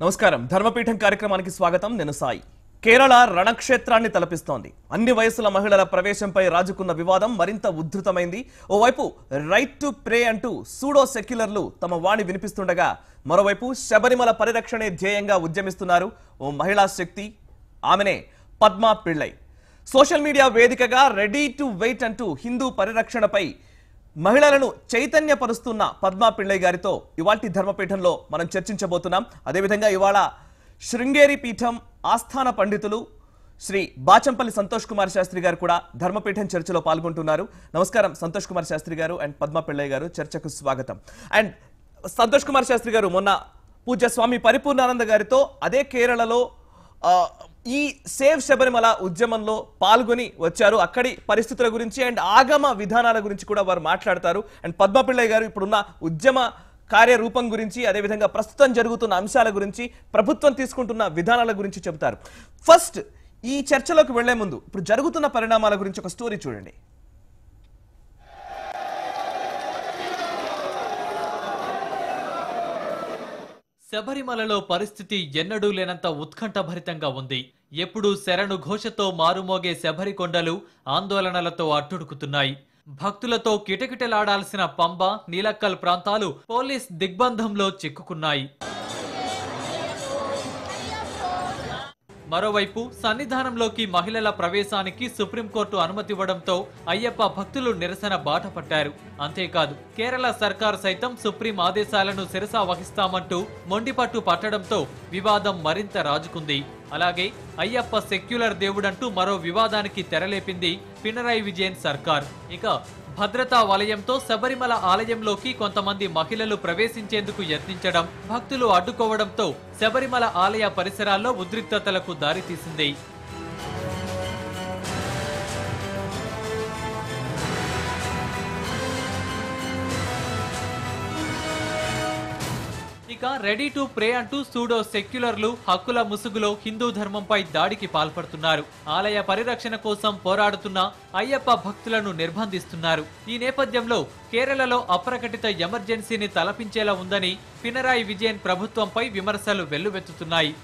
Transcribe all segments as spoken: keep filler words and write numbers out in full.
నమస్కారం ధర్మ పీఠం కార్యక్రమానికి స్వాగతం. నేను సాయి. కేరళ రణక్షేత్రాన్ని తలపిస్తోంది. అన్ని వయసుల మహిళల ప్రవేశంపై రాజుకున్న వివాదం మరింత ఉద్ధృతమైంది. ఓవైపు రైట్ టు ప్రే అంటూ సూడో సెక్యులర్లు తమ వాణి వినిపిస్తుండగా, మరోవైపు శబరిమల పరిరక్షణే ధ్యేయంగా ఉద్యమిస్తున్నారు ఓ మహిళా శక్తి. ఆమెనే పద్మా పిళ్ళై. సోషల్ మీడియా వేదికగా రెడీ టు వెయిట్ అంటూ హిందూ పరిరక్షణపై మహిళలను చైతన్యపరుస్తున్న పద్మా పిళ్ళై గారితో ఇవాల్టి ధర్మపీఠంలో మనం చర్చించబోతున్నాం. అదేవిధంగా ఇవాళ శృంగేరి పీఠం ఆస్థాన పండితులు శ్రీ బాచంపల్లి సంతోష్ కుమార్ శాస్త్రి గారు కూడా ధర్మపీఠం చర్చలో పాల్గొంటున్నారు. నమస్కారం సంతోష్ కుమార్ శాస్త్రి గారు అండ్ పద్మా పిళ్ళై గారు, చర్చకు స్వాగతం. అండ్ సంతోష్ కుమార్ శాస్త్రి గారు, మొన్న పూజ్య స్వామి పరిపూర్ణానంద గారితో అదే కేరళలో ఈ సేవ్ శబరిమల ఉద్యమంలో పాల్గొని వచ్చారు. అక్కడి పరిస్థితుల గురించి అండ్ ఆగమ విధానాల గురించి కూడా వారు మాట్లాడతారు. అండ్ పద్మా పిళ్ళై గారు ఇప్పుడున్న ఉద్యమ కార్యరూపం గురించి, అదేవిధంగా ప్రస్తుతం జరుగుతున్న అంశాల గురించి, ప్రభుత్వం తీసుకుంటున్న విధానాల గురించి చెబుతారు. ఫస్ట్ ఈ చర్చలోకి వెళ్లే ముందు ఇప్పుడు జరుగుతున్న పరిణామాల గురించి ఒక స్టోరీ చూడండి. శబరిమలలో పరిస్థితి ఎన్నడూ లేనంత ఉత్కంఠభరితంగా ఉంది. ఎప్పుడూ శరణు ఘోషతో మారుమోగే శబరి కొండలు ఆందోళనలతో అట్టుడుకుతున్నాయి. భక్తులతో కిటకిటలాడాల్సిన పంబ, నీలక్కల్ ప్రాంతాలు పోలీస్ దిగ్బంధంలో చిక్కుకున్నాయి. మరోవైపు సన్నిధానంలోకి మహిళల ప్రవేశానికి సుప్రీంకోర్టు అనుమతివ్వడంతో అయ్యప్ప భక్తులు నిరసన బాట పట్టారు. అంతేకాదు, కేరళ సర్కార్ సైతం సుప్రీం ఆదేశాలను శిరసా వహిస్తామంటూ మొండిపట్టు పట్టడంతో వివాదం మరింత రాజుకుంది. అలాగే అయ్యప్ప సెక్యులర్ దేవుడంటూ మరో వివాదానికి తెరలేపింది పినరాయి విజయన్ సర్కార్. ఇక భద్రతా వలయంతో శబరిమల ఆలయంలోకి కొంతమంది మహిళలు ప్రవేశించేందుకు యత్నించడం, భక్తులు అడ్డుకోవడంతో శబరిమల ఆలయ పరిసరాల్లో ఉద్రిక్తతలకు దారితీసింది. ఇక రెడీ టు ప్రే అంటూ సూడో సెక్యులర్లు హక్కుల ముసుగులో హిందూ ధర్మంపై దాడికి పాల్పడుతున్నారు. ఆలయ పరిరక్షణ కోసం పోరాడుతున్న అయ్యప్ప భక్తులను నిర్బంధిస్తున్నారు. ఈ నేపథ్యంలో కేరళలో అప్రకటిత ఎమర్జెన్సీని తలపించేలా ఉందని పినరాయి విజయన్ ప్రభుత్వంపై విమర్శలు వెల్లువెత్తుతున్నాయి.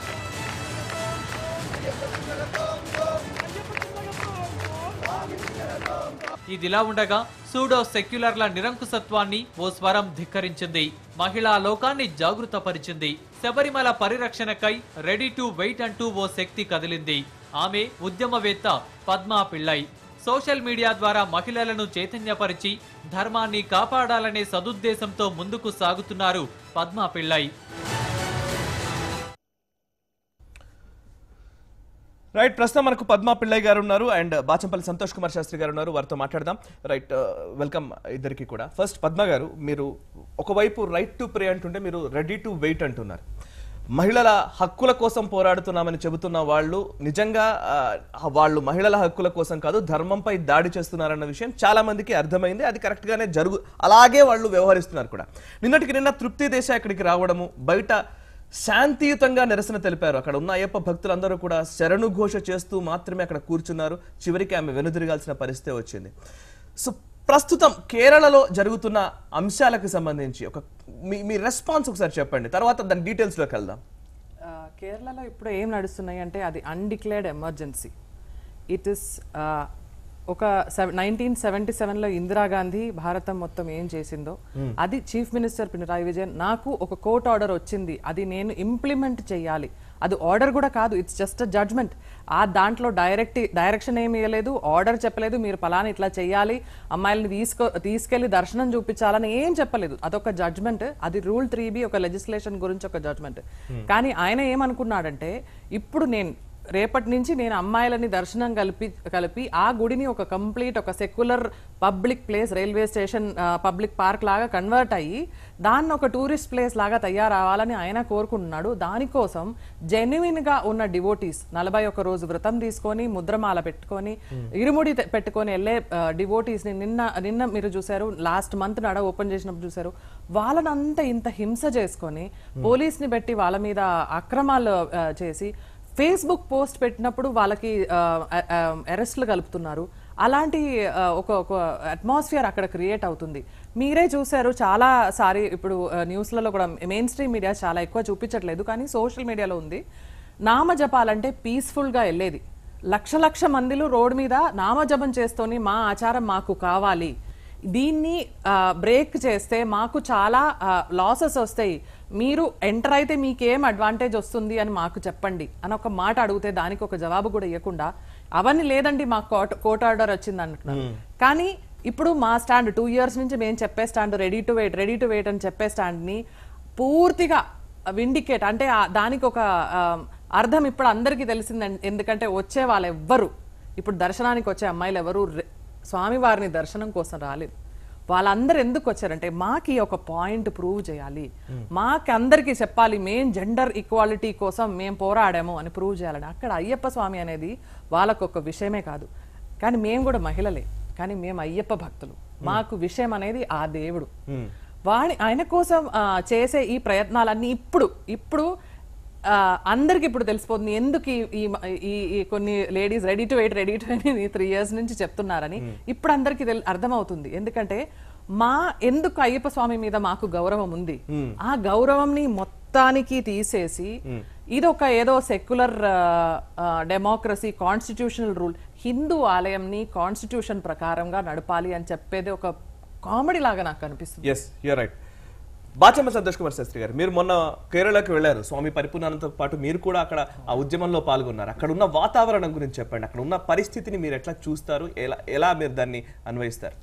ఇదిలా ఉండగా సూడో సెక్యులర్ల నిరంకుశత్వాన్ని ఓ స్వరం ధిక్కరించింది. మహిళా లోకాన్ని జాగృతపరిచింది. శబరిమల పరిరక్షణకై రెడీ టు వెయిట్ అంటూ ఓ శక్తి కదిలింది. ఆమె ఉద్యమవేత్త పద్మా పిళ్ళై. సోషల్ మీడియా ద్వారా మహిళలను చైతన్యపరిచి ధర్మాన్ని కాపాడాలనే సదుద్దేశంతో ముందుకు సాగుతున్నారు పద్మా పిళ్ళై. రైట్, ప్రస్తుతం మనకు పద్మా పిళ్ళై గారు ఉన్నారు అండ్ బాచంపల్లి సంతోష్ కుమార్ శాస్త్రి గారు ఉన్నారు. వారితో మాట్లాడదాం. రైట్, వెల్కమ్ ఇద్దరికి కూడా. ఫస్ట్ పద్మా గారు, మీరు ఒకవైపు రైట్ టు ప్రే అంటుంటే మీరు రెడీ టు వెయిట్ అంటున్నారు. మహిళల హక్కుల కోసం పోరాడుతున్నామని చెబుతున్న వాళ్ళు నిజంగా వాళ్ళు మహిళల హక్కుల కోసం కాదు, ధర్మంపై దాడి చేస్తున్నారన్న విషయం చాలా మందికి అర్థమైంది. అది కరెక్ట్ గానే జరుగు అలాగే వాళ్ళు వ్యవహరిస్తున్నారు కూడా. నిన్నటికి నిన్న తృప్తి దేశ ఇక్కడికి రావడము, బయట శాంతియుతంగా నిరసన తెలిపారు. అక్కడ ఉన్న అయ్యప్ప భక్తులందరూ కూడా శరణు ఘోష చేస్తూ మాత్రమే అక్కడ కూర్చున్నారు. చివరికి ఆమె వెనుదిరగాల్సిన పరిస్థితి వచ్చింది. సో ప్రస్తుతం కేరళలో జరుగుతున్న అంశాలకు సంబంధించి ఒక మీ రెస్పాన్స్ ఒకసారి చెప్పండి, తర్వాత దాని డీటెయిల్స్లోకి వెళ్దాం. కేరళలో ఇప్పుడు ఏం నడుస్తున్నాయి అంటే అది అన్డిక్లేర్డ్ ఎమర్జెన్సీ. ఇట్ ఇస్ ఒక నైన్టీన్ సెవెంటీ సెవెన్ లో ఇందిరాగాంధీ భారతం మొత్తం ఏం చేసిందో అది చీఫ్ మినిస్టర్ పినరాయి విజయన్, నాకు ఒక కోర్ట్ ఆర్డర్ వచ్చింది, అది నేను ఇంప్లిమెంట్ చేయాలి. అది ఆర్డర్ కూడా కాదు, ఇట్స్ జస్ట్ అ జడ్జ్మెంట్. ఆ దాంట్లో డైరెక్ట్ డైరెక్షన్ ఏమి ఇవ్వలేదు, ఆర్డర్ చెప్పలేదు, మీరు ఫలానా ఇట్లా చేయాలి, అమ్మాయిలని తీసుకో తీసుకెళ్లి దర్శనం చూపించాలని ఏం చెప్పలేదు. అదొక జడ్జ్మెంట్. అది రూల్ త్రీ బి ఒక లెజిస్లేషన్ గురించి ఒక జడ్జ్మెంట్. కానీ ఆయన ఏమనుకున్నాడంటే, ఇప్పుడు నేను రేపటి నుంచి నేను అమ్మాయిలని దర్శనం కలిపి కలిపి ఆ గుడిని ఒక కంప్లీట్ ఒక secular public place, railway station, public park లాగా కన్వర్ట్ అయ్యి దాన్ని ఒక టూరిస్ట్ ప్లేస్ లాగా తయారవ్వాలని ఆయన కోరుకుంటున్నాడు. దానికోసం జెన్యున్ గా ఉన్న డివోటీస్ నలభై ఒక్క రోజు వ్రతం తీసుకొని ముద్రమాల పెట్టుకొని ఇరుముడి పెట్టుకొని వెళ్ళే డివోటీస్ ని నిన్న నిన్న మీరు చూసారు, లాస్ట్ మంత్ నాడ ఓపెన్ చేసినప్పుడు చూసారు, వాళ్ళనంతా ఇంత హింస చేసుకొని పోలీస్ ని పెట్టి వాళ్ళ మీద అక్రమాలు చేసి ఫేస్బుక్ పోస్ట్ పెట్టినప్పుడు వాళ్ళకి అరెస్టులు కలుపుతున్నారు. అలాంటి ఒక ఒక అట్మాస్ఫియర్ అక్కడ క్రియేట్ అవుతుంది. మీరే చూసారు చాలా సారి, ఇప్పుడు న్యూస్లలో కూడా మెయిన్ స్ట్రీమ్ మీడియా చాలా ఎక్కువ చూపించట్లేదు, కానీ సోషల్ మీడియాలో ఉంది. నామజపాలంటే పీస్ఫుల్గా వెళ్ళేది, లక్ష లక్ష మందిలో రోడ్ మీద నామజపం చేస్తూనే మా ఆచారం మాకు కావాలి, దీన్ని బ్రేక్ చేస్తే మాకు చాలా లాసెస్ వస్తాయి, మీరు ఎంటర్ అయితే మీకేం అడ్వాంటేజ్ వస్తుంది అని మాకు చెప్పండి అని ఒక మాట అడిగితే దానికి ఒక జవాబు కూడా ఇవ్వకుండా అవన్నీ లేదండి మాకు కోర్ట్ కోర్ట్ ఆర్డర్ వచ్చింది అంటున్నారు. కానీ ఇప్పుడు మా స్టాండ్ టూ ఇయర్స్ నుంచి మేము చెప్పే stand ready to wait ready to wait అని చెప్పే స్టాండ్ని పూర్తిగా విండికేట్ అంటే దానికి ఒక అర్థం ఇప్పుడు అందరికీ తెలిసింది. ఎందుకంటే వచ్చే వాళ్ళు ఎవ్వరు, ఇప్పుడు దర్శనానికి వచ్చే అమ్మాయిలు ఎవరు స్వామివారిని దర్శనం కోసం రాలేదు. వాళ్ళందరూ ఎందుకు వచ్చారంటే మాకి ఒక పాయింట్ ప్రూవ్ చేయాలి, మాకు అందరికీ చెప్పాలి మేము జెండర్ ఈక్వాలిటీ కోసం మేము పోరాడాము అని ప్రూవ్ చేయాలని. అక్కడ అయ్యప్ప స్వామి అనేది వాళ్ళకు ఒక విషయమే కాదు, కానీ మేము కూడా మహిళలే, కానీ మేము అయ్యప్ప భక్తులు, మాకు విషయం అనేది ఆ దేవుడు. వాడి ఆయన కోసం చేసే ఈ ప్రయత్నాలన్నీ ఇప్పుడు ఇప్పుడు అందరికి ఇప్పుడు తెలిసిపోతుంది ఎందుకు ఈ కొన్ని ladies ready to wait ready to అని త్రీ ఇయర్స్ నుంచి చెప్తున్నారని ఇప్పుడు అందరికి అర్థమవుతుంది. ఎందుకంటే మా ఎందుకు అయ్యప్ప స్వామి మీద మాకు గౌరవం ఉంది, ఆ గౌరవంని మొత్తానికి తీసేసి ఇదొక ఏదో secular democracy constitutional rule, Hindu ఆలయంని కాన్స్టిట్యూషన్ ప్రకారంగా నడపాలి అని చెప్పేది ఒక కామెడీ లాగా నాకు అనిపిస్తుంది. yes you're right. Bachamma Santosh Kumar Shastri గారు, మీరు మొన్న కేరళకి వెళ్ళారు, స్వామి పరిపూర్ణానందతో పాటు మీరు కూడా అక్కడ ఆ ఉద్యమంలో పాల్గొన్నారు. అక్కడ ఉన్న వాతావరణం గురించి చెప్పండి, అక్కడ ఉన్న పరిస్థితిని మీరు ఎట్లా చూస్తారు, ఎలా ఎలా మీరు దాన్ని అన్వయిస్తారు?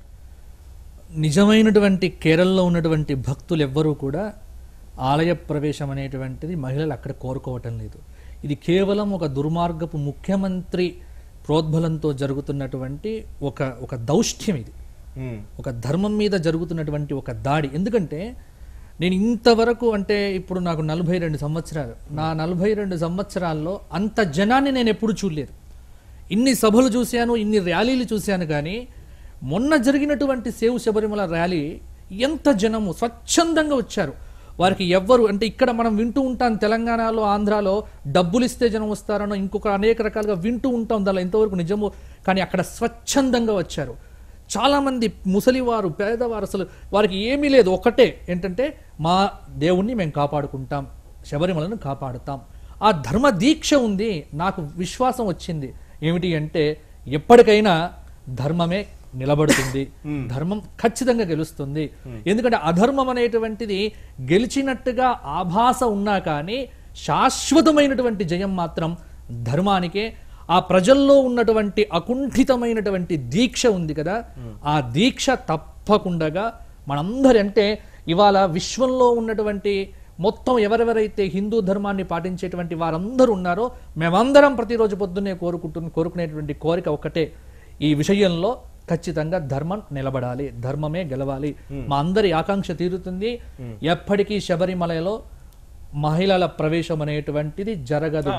నిజమైనటువంటి కేరళలో ఉన్నటువంటి భక్తులు ఎవ్వరూ కూడా ఆలయ ప్రవేశం అనేటువంటిది మహిళలు అక్కడ కోరుకోవటం లేదు. ఇది కేవలం ఒక దుర్మార్గపు ముఖ్యమంత్రి ప్రోద్బలంతో జరుగుతున్నటువంటి ఒక ఒక దౌష్ట్యం, ఇది ఒక ధర్మం మీద జరుగుతున్నటువంటి ఒక దాడి. ఎందుకంటే నేను ఇంతవరకు అంటే ఇప్పుడు నాకు నలభై రెండు సంవత్సరాలు, నా నలభై రెండు సంవత్సరాల్లో అంత జనాన్ని నేను ఎప్పుడు చూడలేదు. ఇన్ని సభలు చూశాను, ఇన్ని ర్యాలీలు చూశాను, కానీ మొన్న జరిగినటువంటి సేవ్ శబరిమల ర్యాలీ ఎంత జనము స్వచ్ఛందంగా వచ్చారు. వారికి ఎవ్వరు అంటే ఇక్కడ మనం వింటూ ఉంటాం తెలంగాణలో ఆంధ్రాలో డబ్బులు ఇస్తే జనం వస్తారనో ఇంకొక అనేక రకాలుగా వింటూ ఉంటాం, దానిలో ఎంతవరకు నిజము, కానీ అక్కడ స్వచ్ఛందంగా వచ్చారు. చాలామంది ముసలివారు పేదవారు, అసలు వారికి ఏమీ లేదు, ఒకటే ఏంటంటే మా దేవుణ్ణి మేము కాపాడుకుంటాం, శబరిమలను కాపాడుతాం, ఆ ధర్మ దీక్ష ఉంది. నాకు విశ్వాసం వచ్చింది ఏమిటి అంటే ఎప్పటికైనా ధర్మమే నిలబడుతుంది, ధర్మం ఖచ్చితంగా గెలుస్తుంది. ఎందుకంటే అధర్మం అనేటువంటిది గెలిచినట్టుగా ఆభాస ఉన్నా కానీ శాశ్వతమైనటువంటి జయం మాత్రం ధర్మానికే. ఆ ప్రజల్లో ఉన్నటువంటి అకుంఠితమైనటువంటి దీక్ష ఉంది కదా, ఆ దీక్ష తప్పకుండా మనందరి అంటే ఇవాళ విశ్వంలో ఉన్నటువంటి మొత్తం ఎవరెవరైతే హిందూ ధర్మాన్ని పాటించేటువంటి వారందరూ ఉన్నారో మేమందరం ప్రతిరోజు పొద్దున్నే కోరుకుంటు కోరుకునేటువంటి కోరిక ఒకటే, ఈ విషయంలో ఖచ్చితంగా ధర్మం నిలబడాలి, ధర్మమే గెలవాలి. మా అందరి ఆకాంక్ష తీరుతుంది. ఎప్పటికీ శబరిమలలో మహిళల ప్రవేశం అనేటువంటిది జరగదు.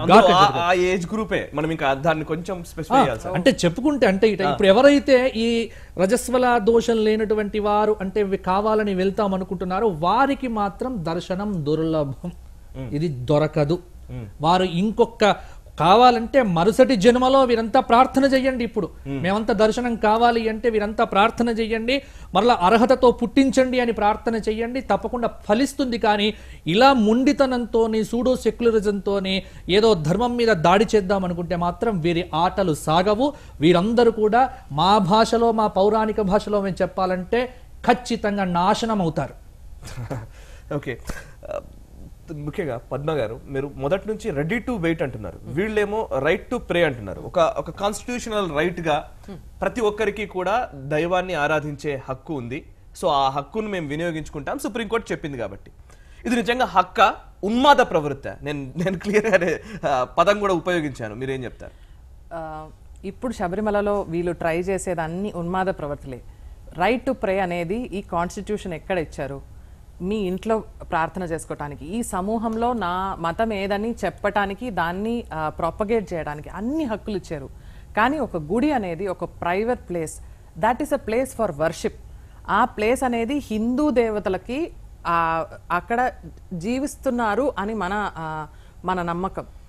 అంటే చెప్పుకుంటే అంటే ఇట ఇప్పుడు ఎవరైతే ఈ రజస్వల దోషం లేనటువంటి వారు అంటే కావాలని వెళ్తాం అనుకుంటున్నారో వారికి మాత్రం దర్శనం దుర్లభం, ఇది దొరకదు. వారు ఇంకొక కావాలంటే మరుసటి జన్మలో వీరంతా ప్రార్థన చెయ్యండి, ఇప్పుడు మేమంతా దర్శనం కావాలి అంటే వీరంతా ప్రార్థన చెయ్యండి, మరలా అర్హతతో పుట్టించండి అని ప్రార్థన చెయ్యండి, తప్పకుండా ఫలిస్తుంది. కానీ ఇలా ముండితనంతో సూడో సెక్యులరిజంతో ఏదో ధర్మం మీద దాడి చేద్దాం అనుకుంటే మాత్రం వీరి ఆటలు సాగవు. వీరందరూ కూడా మా భాషలో మా పౌరాణిక భాషలో మేము చెప్పాలంటే ఖచ్చితంగా నాశనం అవుతారు. ఓకే, ముఖ్యంగా పద్మ గారు, మీరు మొదటి నుంచి రెడీ టు వెయిట్ అంటున్నారు, వీళ్ళేమో రైట్ టు ప్రే అంటున్నారు. ఒక ఒక కాన్స్టిట్యూషనల్ రైట్ గా ప్రతి ఒక్కరికి కూడా దైవాన్ని ఆరాధించే హక్కు ఉంది. సో ఆ హక్కును మేము వినియోగించుకుంటాం, సుప్రీంకోర్టు చెప్పింది కాబట్టి. ఇది నిజంగా హక్క, ఉన్మాద ప్రవృత్తి? నేను నేను క్లియర్ గా పదం కూడా ఉపయోగించాను, మీరేం చెప్తారు? ఇప్పుడు శబరిమలలో వీళ్ళు ట్రై చేసేది అన్ని ఉన్మాద ప్రవృత్తులే. రైట్ టు ప్రే అనేది ఈ కాన్స్టిట్యూషన్ ఎక్కడ ఇచ్చారు? మీ ఇంట్లో ప్రార్థన చేసుకోవటానికి, ఈ సమూహంలో నా మతం ఏదని చెప్పటానికి, దాన్ని ప్రొపగేట్ చేయడానికి అన్ని హక్కులు ఇచ్చారు. కానీ ఒక గుడి అనేది ఒక private place, that is a place for worship. ఆ ప్లేస్ అనేది హిందూ దేవతలకి అక్కడ జీవిస్తున్నారు అని మన మన నమ్మకం.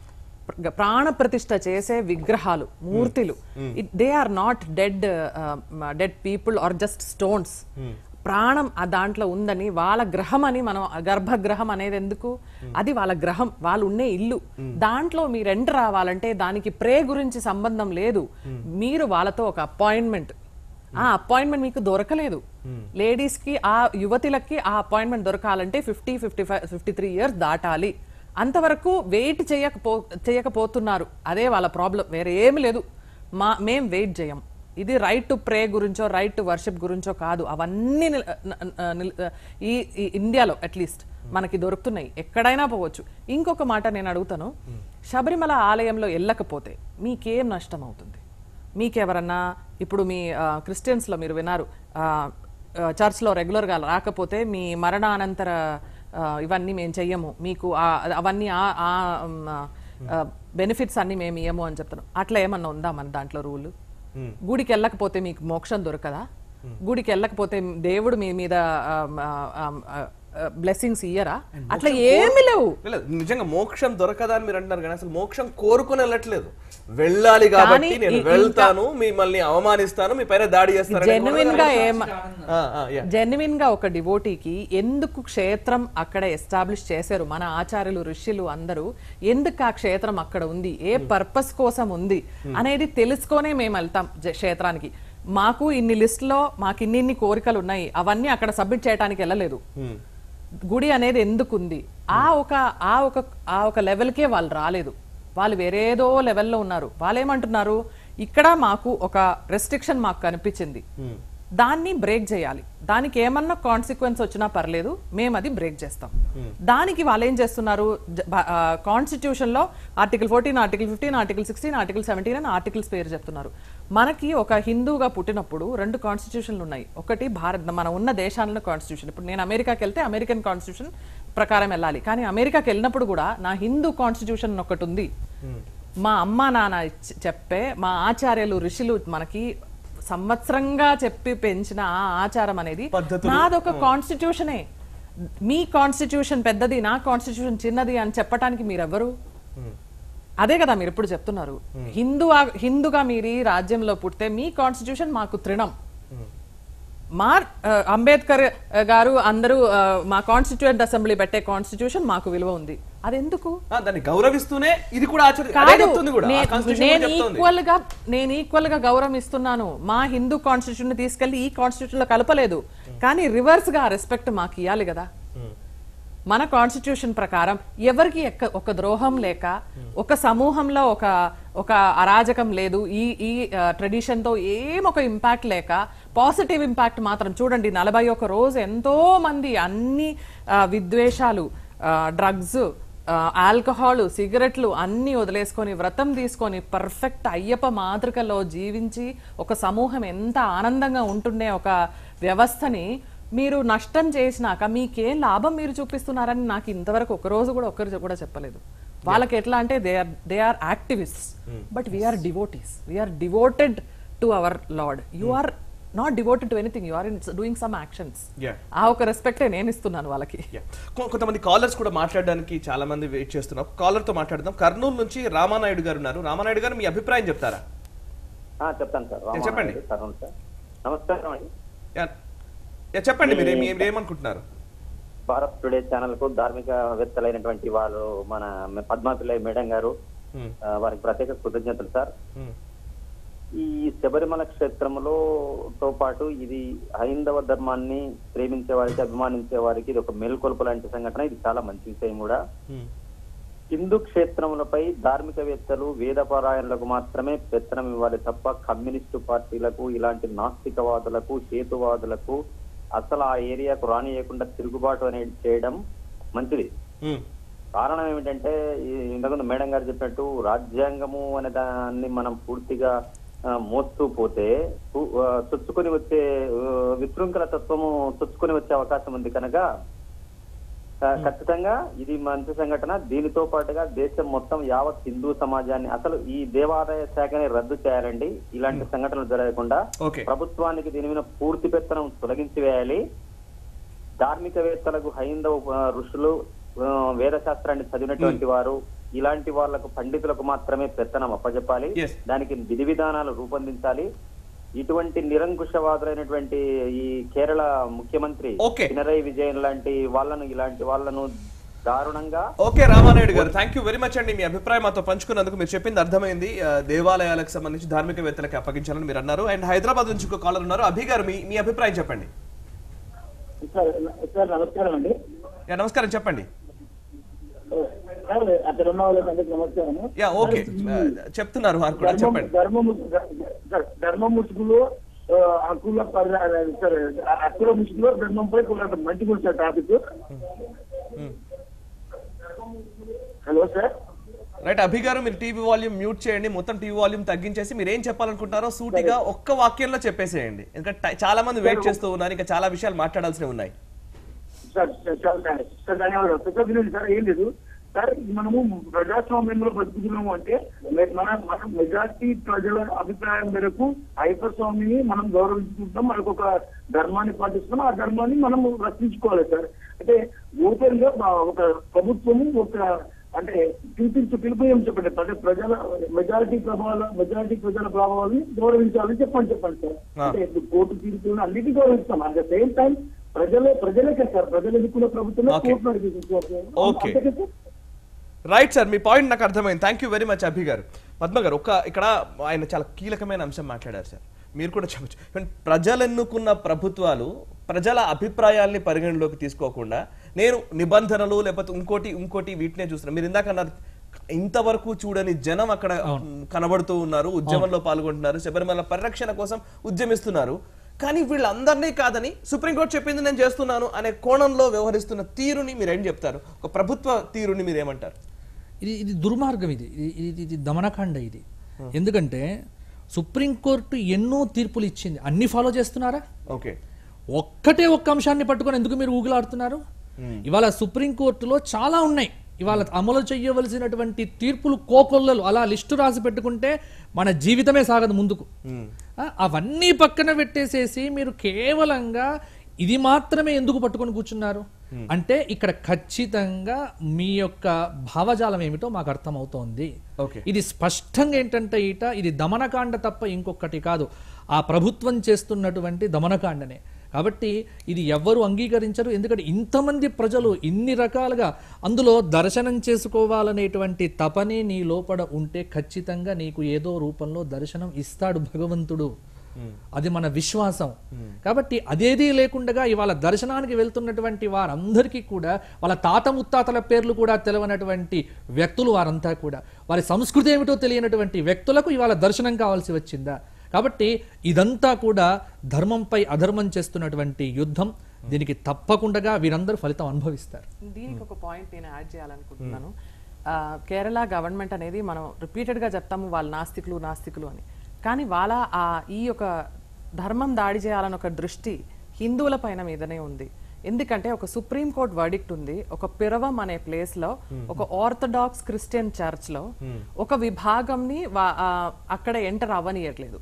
ప్రాణ ప్రతిష్ఠ చేసే విగ్రహాలు, మూర్తులు, they are not dead dead people are just stones. ప్రాణం ఆ దాంట్లో ఉందని, వాళ్ళ గ్రహం అని మనం గర్భగ్రహం అనేది ఎందుకు, అది వాళ్ళ గ్రహం, వాళ్ళు ఉండే ఇల్లు. దాంట్లో మీరు ఎంటర్ రావాలంటే దానికి ప్రే గురించి సంబంధం లేదు. మీరు వాళ్ళతో ఒక అపాయింట్మెంట్, ఆ అపాయింట్మెంట్ మీకు దొరకలేదు. లేడీస్ కి, ఆ యువతులకి ఆ అపాయింట్మెంట్ దొరకాలంటే fifty fifty five fifty three years దాటాలి. అంతవరకు వెయిట్ చేయకపో చేయకపోతున్నారు అదే వాళ్ళ ప్రాబ్లం, వేరే ఏమి లేదు. మా మేం వెయిట్ చేయం. ఇది రైట్ టు ప్రే గురించో రైట్ టు వర్షిప్ గురించో కాదు. అవన్నీ ఈ ఇండియాలో అట్లీస్ట్ మనకి దొరుకుతున్నాయి, ఎక్కడైనా పోవచ్చు. ఇంకొక మాట నేను అడుగుతాను, శబరిమల ఆలయంలో వెళ్ళకపోతే మీకేం నష్టం అవుతుంది? మీకెవరన్నా ఇప్పుడు మీ క్రిస్టియన్స్లో మీరు విన్నారు, చర్చ్లో రెగ్యులర్గా రాకపోతే మీ మరణానంతర ఇవన్నీ మేము చెయ్యము, మీకు అవన్నీ బెనిఫిట్స్ అన్ని మేము ఇయ్యము అని చెప్తాను. అట్లా ఏమన్నా ఉందా మన దాంట్లో రూల్? గుడికి వెళ్ళకపోతే మీకు మోక్షం దొరకదా? గుడికి వెళ్ళకపోతే దేవుడు మీ మీద బ్లెస్సింగ్స్ ఇయ్యరా? అట్లా ఏమి లేవు. నిజంగా మోక్షం దొరకదా అని మీరు అంటున్నారు, కానీ అసలు మోక్షం కోరుకుని వెళ్ళట్లేదు. వెళ్ళాలి కాబట్టి నేను వెళ్తాను, మిమ్మల్ని అవమానిస్తాను, మీ పైన దాడి చేస్తాను. జెన్యున్ గా ఏం జెన్యున్ గా ఒక డివోటీకి ఎందుకు క్షేత్రం అక్కడ ఎస్టాబ్లిష్ చేశారు మన ఆచార్యులు, ఋషులు అందరూ, ఎందుకు ఆ క్షేత్రం అక్కడ ఉంది, ఏ పర్పస్ కోసం ఉంది అనేది తెలుసుకొనే మేము వెళ్తాం క్షేత్రానికి. మాకు ఇన్ని లిస్ట్ లో మాకు ఇన్ని ఇన్ని కోరికలు ఉన్నాయి, అవన్నీ అక్కడ సబ్మిట్ చేయడానికి వెళ్ళలేదు. గుడి అనేది ఎందుకుంది, ఆ ఒక ఆ ఒక ఆ ఒక లెవెల్కే వాళ్ళు రాలేదు. వాళ్ళు వేరేదో లెవెల్లో ఉన్నారు. వాళ్ళు ఏమంటున్నారు, ఇక్కడ మాకు ఒక రెస్ట్రిక్షన్ మాకు కనిపించింది, దాన్ని బ్రేక్ చేయాలి, దానికి ఏమన్నా కాన్సిక్వెన్స్ వచ్చినా పర్లేదు, మేము అది బ్రేక్ చేస్తాం. దానికి వాళ్ళు ఏం చేస్తున్నారు, కాన్స్టిట్యూషన్ లో article fourteen, article fifteen, article sixteen, article seventeen అని ఆర్టికల్స్ పేరు చెప్తున్నారు. మనకి ఒక హిందూగా పుట్టినప్పుడు రెండు కాన్స్టిట్యూషన్లు ఉన్నాయి. ఒకటి భారత్, మనం ఉన్న దేశాలలో కాన్స్టిట్యూషన్. ఇప్పుడు నేను అమెరికాకి వెళ్తే అమెరికన్ కాన్స్టిట్యూషన్ ప్రకారం వెళ్ళాలి, కానీ అమెరికాకి వెళ్ళినప్పుడు కూడా నా హిందూ కాన్స్టిట్యూషన్ ఒకటి ఉంది. మా అమ్మ నాన్న చెప్పే, మా ఆచార్యులు ఋషులు మనకి సంవత్సరంగా చెప్పి పెంచిన ఆ ఆచారం అనేది నాదొక కాన్స్టిట్యూషనే. మీ కాన్స్టిట్యూషన్ పెద్దది, నా కాన్స్టిట్యూషన్ చిన్నది అని చెప్పడానికి మీరెవరు? అదే కదా మీరు ఎప్పుడు చెప్తున్నారు. హిందూ హిందూగా మీరు రాజ్యంలో పుడితే మీ కాన్స్టిట్యూషన్ మాకు తృణం. మా అంబేద్కర్ గారు అందరూ మా కాన్స్టిట్యూయెంట్ అసెంబ్లీ పెట్టే కాన్స్టిట్యూషన్ మాకు విలువ ఉంది. అదెందుకు? దాన్ని గౌరవిస్తూనే ఇది కూడా నేను ఈక్వల్ గా నేను ఈక్వల్ గా గౌరవం ఇస్తున్నాను. మా హిందూ కాన్స్టిట్యూషన్ తీసుకెళ్లి ఈ కాన్స్టిట్యూషన్ లో కలపలేదు, కానీ రివర్స్ గా రెస్పెక్ట్ మాకు ఇవ్వాలి కదా. మన కాన్స్టిట్యూషన్ ప్రకారం ఎవరికి ఒక ద్రోహం లేక, ఒక సమూహంలో ఒక ఒక అరాజకం లేదు, ఈ ఈ ట్రెడిషన్ తో ఏం ఒక ఇంపాక్ట్ లేక, పాజిటివ్ ఇంపాక్ట్ మాత్రం చూడండి. నలభై ఒక రోజు ఎంతో మంది అన్ని విద్వేషాలు, డ్రగ్స్, ఆల్కహాల్, సిగరెట్లు అన్ని వదిలేసుకొని వ్రతం తీసుకొని పర్ఫెక్ట్ అయ్యప్ప మాతృకలో జీవించి ఒక సమూహం ఎంత ఆనందంగా ఉంటుండే ఒక వ్యవస్థని మీరు నష్టం చేసినాక మీకేం లాభం మీరు చూపిస్తున్నారని నాకు ఇంతవరకు ఒక రోజు కూడా ఒక్కరు కూడా చెప్పలేదు. వాళ్ళకి ఎట్లా అంటే they are they are activists, but we are devotees, we are devoted to our lord. You are not devoted to anything, you are in doing some actions. ఆ ఒక రెస్పెక్టే నేను ఇస్తున్నాను వాళ్ళకి. కొంతమంది కాలర్స్ కూడా మాట్లాడడానికి చాలా మంది వెయిట్ చేస్తున్నారు. కాలర్ తో మాట్లాడదాం. కర్నూలు నుంచి రామానాయుడు గారు ఉన్నారు. రామానాయుడు గారు, మీ అభిప్రాయం చెప్తారా? చెప్తాను సార్. చెప్పండి. నమస్కారం. చెప్పండి, మీరు ఏమనుకుంటున్నారు? భారత్ టుడే ఛానల్ కు ధార్మికవేత్తలైనటువంటి వాళ్ళు మన పద్మా పిల్లై మేడం గారు, వారికి ప్రత్యేక కృతజ్ఞతలు సార్. ఈ శబరిమల క్షేత్రంలో తో పాటు ఇది హైందవ ధర్మాన్ని ప్రేమించే వారికి, అభిమానించే వారికి ఇది ఒక మేల్కొల్పు లాంటి సంఘటన. ఇది చాలా మంచి విషయం కూడా. హిందూ క్షేత్రములపై ధార్మికవేత్తలు, వేదపారాయణులకు మాత్రమే పెత్తనం ఇవ్వాలి తప్ప కమ్యూనిస్టు పార్టీలకు, ఇలాంటి నాస్తికవాదులకు, హేతువాదులకు అసలు ఆ ఏరియాకు రానియకుండా తిరుగుబాటు అనేది చేయడం మంచిది. కారణం ఏమిటంటే ఇంతకుముందు మేడం గారు చెప్పినట్టు రాజ్యాంగము అనే దాన్ని మనం పూర్తిగా మోస్తూ పోతే చొచ్చుకొని వచ్చే విశృంఖల తత్వము చొచ్చుకొని వచ్చే అవకాశం ఉంది. కనుక ఖచ్చితంగా ఇది మంచి సంఘటన. దీనితో పాటుగా దేశం మొత్తం యావత్ హిందూ సమాజాన్ని, అసలు ఈ దేవాదాయ శాఖని రద్దు చేయాలండి. ఇలాంటి సంఘటనలు జరగకుండా ప్రభుత్వానికి దీని మీద పూర్తి పెత్తనం తొలగించి వేయాలి. ధార్మికవేత్తలకు, హైందవ ఋషులు, వేద శాస్త్రాన్ని చదివినటువంటి వారు, ఇలాంటి వాళ్లకు పండితులకు మాత్రమే పెత్తనం అప్పచెప్పాలి, Yes. దానికి విధి విధానాలు రూపొందించాలి. ఇటువంటి నిరంకుశవాదులైనటువంటి ఈ కేరళ ముఖ్యమంత్రి Okay. పినరయి విజయన్ లాంటి వాళ్ళను ఇలాంటి వాళ్ళను దారుణంగా. ఓకే రామానాయుడు గారు, థ్యాంక్ యూ వెరీ మచ్ అండి. మీ అభిప్రాయం మాతో పంచుకున్నందుకు. మీరు చెప్పింది అర్థమైంది. ఆ, దేవాలయాలకు సంబంధించి ధార్మికవేత్తలకు అప్పగించాలని మీరు అన్నారు. అండ్ హైదరాబాద్ నుంచి ఒక కాలర్ ఉన్నారు. అభి గారు, మీ మీ అభిప్రాయం చెప్పండి. సార్ నమస్కారం అండి. యా నమస్కారం, చెప్పండి. సార్ అక్కడ ఉన్న వాళ్ళకి నమస్కారం. యా ఓకే, చెప్తున్నారు వారు కూడా, చెప్పండి. ధర్మ ధర్మ ముసుగులో హక్కుల సార్ హక్కుల ముసుగులో ధర్మంపై మంచిగా sir topic. Hello sir. Right Abhi గారు, మీరు టీవీ వాల్యూమ్ మ్యూట్ చేయండి. మొత్తం టీవీ వాల్యూమ్ తగ్గించేసి మీరు ఏం చెప్పాలనుకుంటారో సూటిగా ఒక్క వాక్యంలో చెప్పేసేయండి. ఎందుకంటే చాలా మంది వెయిట్ చేస్తూ ఉన్నారు, ఇంకా చాలా విషయాలు మాట్లాడాల్సినవి ఉన్నాయి. సార్ సార్ ధన్యవాదాలు సార్. ఏం లేదు సార్, మనము ప్రజాస్వామ్యంలో బతుకుతున్నాము అంటే మన మనం మెజార్టీ ప్రజల అభిప్రాయం మేరకు అయ్యప్ప స్వామిని మనం గౌరవించుకుంటాం, మనకు ఒక ధర్మాన్ని పాటిస్తున్నాం, ఆ ధర్మాన్ని మనం రక్షించుకోవాలి సార్. అంటే ఓపెన్ గా ఒక ప్రభుత్వము ఒక అంటే పిలిపించు పిలుపు ఏం చెప్పండి, అంటే ప్రజల మెజారిటీ ప్రభావాల మెజారిటీ ప్రజల ప్రభావాలని గౌరవించాలని చెప్పండి చెప్పండి సార్. అంటే ఇప్పుడు కోర్టు తీర్పులను అన్నిటికీ గౌరవిస్తాం, అట్ ద సేమ్ టైం ప్రజలే ప్రజలకే సార్, ప్రజల ఎన్నుకున్న ప్రభుత్వమే కోర్టు నడిపిస్తుంది. రైట్ సార్, మీ పాయింట్ నాకు అర్థమైంది. Thank you very much Abhi గారు. పద్మ గారు, ఒక ఇక్కడ ఆయన చాలా కీలకమైన అంశం మాట్లాడారు సార్, మీరు కూడా చెప్పచ్చు. ప్రజలు ఎన్నుకున్న ప్రభుత్వాలు ప్రజల అభిప్రాయాల్ని పరిగణలోకి తీసుకోకుండా నేను నిబంధనలు లేకపోతే ఇంకోటి ఇంకోటి వీటినే చూస్తున్నా. మీరు ఇందాక అన్నారు ఇంతవరకు చూడని జనం అక్కడ కనబడుతూ ఉన్నారు, ఉద్యమంలో పాల్గొంటున్నారు, శబరిమల పరిరక్షణ కోసం ఉద్యమిస్తున్నారు. కానీ వీళ్ళందరినీ కాదని సుప్రీంకోర్టు చెప్పింది నేను చేస్తున్నాను అనే కోణంలో వ్యవహరిస్తున్న తీరుని మీరు ఏం చెప్తారు? ఒక ప్రభుత్వ తీరుని మీరు ఏమంటారు? ఇది ఇది దుర్మార్గం, ఇది ఇది ఇది దమనకాండ ఇది. ఎందుకంటే సుప్రీంకోర్టు ఎన్నో తీర్పులు ఇచ్చింది, అన్ని ఫాలో చేస్తున్నారా? ఓకే, ఒక్కటే ఒక్క అంశాన్ని పట్టుకొని ఎందుకు మీరు ఊగులాడుతున్నారు? ఇవాళ సుప్రీంకోర్టులో చాలా ఉన్నాయి, ఇవాళ అమలు చేయవలసినటువంటి తీర్పులు కోకొల్లలు, అలా లిస్టు రాసి పెట్టుకుంటే మన జీవితమే సాగదు ముందుకు. అవన్నీ పక్కన పెట్టేసేసి మీరు కేవలంగా ఇది మాత్రమే ఎందుకు పట్టుకొని కూర్చున్నారు అంటే ఇక్కడ ఖచ్చితంగా మీ యొక్క భావజాలం ఏమిటో మాకు అర్థమవుతోంది. ఇది స్పష్టంగా ఏంటంటే ఈట ఇది దమనకాండ తప్ప ఇంకొకటి కాదు, ఆ ప్రభుత్వం చేస్తున్నటువంటి దమనకాండనే. కాబట్టి ఇది ఎవ్వరూ అంగీకరించరు. ఎందుకంటే ఇంతమంది ప్రజలు ఇన్ని రకాలుగా అందులో దర్శనం చేసుకోవాలనేటువంటి తపనే నీ లోపల ఉంటే ఖచ్చితంగా నీకు ఏదో రూపంలో దర్శనం ఇస్తాడు భగవంతుడు, అది మన విశ్వాసం. కాబట్టి అదేదీ లేకుండా ఇవాళ దర్శనానికి వెళ్తున్నటువంటి వారందరికీ కూడా వాళ్ళ తాత ముత్తాతల పేర్లు కూడా తెలియనటువంటి వ్యక్తులు వారంతా కూడా, వారి సంస్కృతి ఏమిటో తెలియనటువంటి వ్యక్తులకు ఇవాళ దర్శనం కావాల్సి వచ్చిందా? కాబట్టి ఇదంతా కూడా ధర్మంపై అధర్మం చేస్తున్నటువంటి యుద్ధం. దీనికి తప్పకుండా వీరందరూ ఫలితం అనుభవిస్తారు. దీనికి ఒక పాయింట్ నేను యాడ్ చేయాలనుకుంటున్నాను. కేరళ గవర్నమెంట్ అనేది మనం రిపీటెడ్ గా చెప్తాము వాళ్ళు నాస్తికులు నాస్తికులు అని, కానీ వాళ్ళ ఆ ఈ యొక్క ధర్మం దాడి చేయాలని ఒక దృష్టి హిందువుల పైన మీదనే ఉంది. ఎందుకంటే ఒక సుప్రీం కోర్ట్ వర్డిక్ట్ ఉంది, ఒక పిరవం అనే ప్లేస్ లో ఒక ఆర్థడాక్స్ క్రిస్టియన్ చర్చ్ లో ఒక విభాగంని అక్కడ ఎంటర్ అవ్వనియట్లేదు.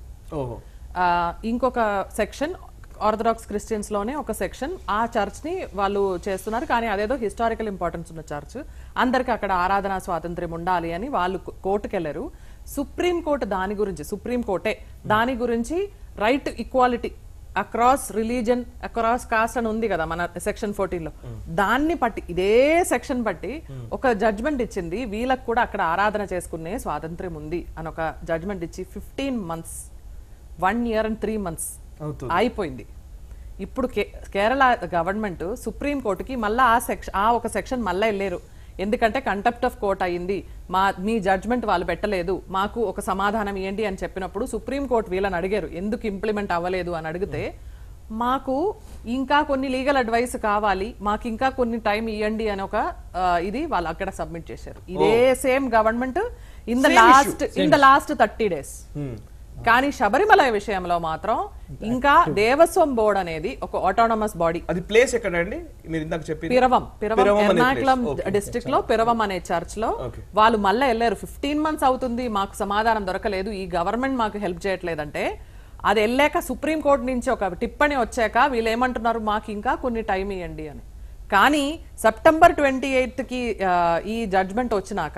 ఇంకొక సెక్షన్ ఆర్థడాక్స్ క్రిస్టియన్స్ లోనే ఒక సెక్షన్ ఆ చర్చ్ ని వాళ్ళు చేస్తున్నారు, కానీ అదేదో హిస్టారికల్ ఇంపార్టెన్స్ ఉన్న చర్చ్, అందరికి అక్కడ ఆరాధనా స్వాతంత్ర్యం ఉండాలి అని వాళ్ళు కోర్టుకు వెళ్ళారు. సుప్రీం కోర్టు దాని గురించి సుప్రీం కోర్టే దాని గురించి right equality across religion across caste అని ఉంది కదా మన సెక్షన్ ఫోర్టీన్ లో, దాన్ని పట్టి ఇదే సెక్షన్ బట్టి ఒక జడ్జ్మెంట్ ఇచ్చింది, వీళ్ళకి కూడా అక్కడ ఆరాధన చేసుకునే స్వాతంత్ర్యం ఉంది అని ఒక జడ్జ్మెంట్ ఇచ్చి fifteen months one year and three months అయిపోయింది. ఇప్పుడు కేరళ గవర్నమెంట్ సుప్రీం కోర్టుకి మళ్ళీ ఆ సెక్షన్ ఆ ఒక సెక్షన్ మళ్ళీ వెళ్ళారు, ఎందుకంటే కంటెంప్ట్ ఆఫ్ కోర్ట్ అయ్యింది, మా మీ జడ్జ్మెంట్ వాళ్ళు పెట్టలేదు, మాకు ఒక సమాధానం ఏంటి అని చెప్పినప్పుడు సుప్రీం కోర్టు వీళ్ళని అడిగారు ఎందుకు ఇంప్లిమెంట్ అవ్వలేదు అని అడిగితే, మాకు ఇంకా కొన్ని లీగల్ అడ్వైస్ కావాలి, మాకు ఇంకా కొన్ని టైం ఇవ్వండి అని ఒక ఇది వాళ్ళు అక్కడ సబ్మిట్ చేశారు. ఇదే same government in the last in the last thirty days. కానీ శబరిమల విషయంలో మాత్రం ఇంకా దేవస్వం బోర్డ్ అనేది ఒక ఆటోనమస్ బాడీ. అది ప్లేస్ ఎక్కడండి మీరు ఇందాక చెప్పి? పిరవం పిరవం ఎర్నాకుళం డిస్ట్రిక్ట్ లో పిరవం అనే చర్చ్ లో వాళ్ళు మళ్ళీ వెళ్ళారు. ఫిఫ్టీన్ మంత్స్ అవుతుంది, మాకు సమాధానం దొరకలేదు, ఈ గవర్నమెంట్ మాకు హెల్ప్ చేయట్లేదంటే, అది వెళ్ళాక సుప్రీం కోర్టు నుంచి ఒక టిప్పణి వచ్చాక వీళ్ళు ఏమంటున్నారు, మాకు ఇంకా కొన్ని టైం ఇవ్వండి అని. కానీ సెప్టెంబర్ ట్వంటీ ఎయిత్ కి ఈ జడ్జ్మెంట్ వచ్చినాక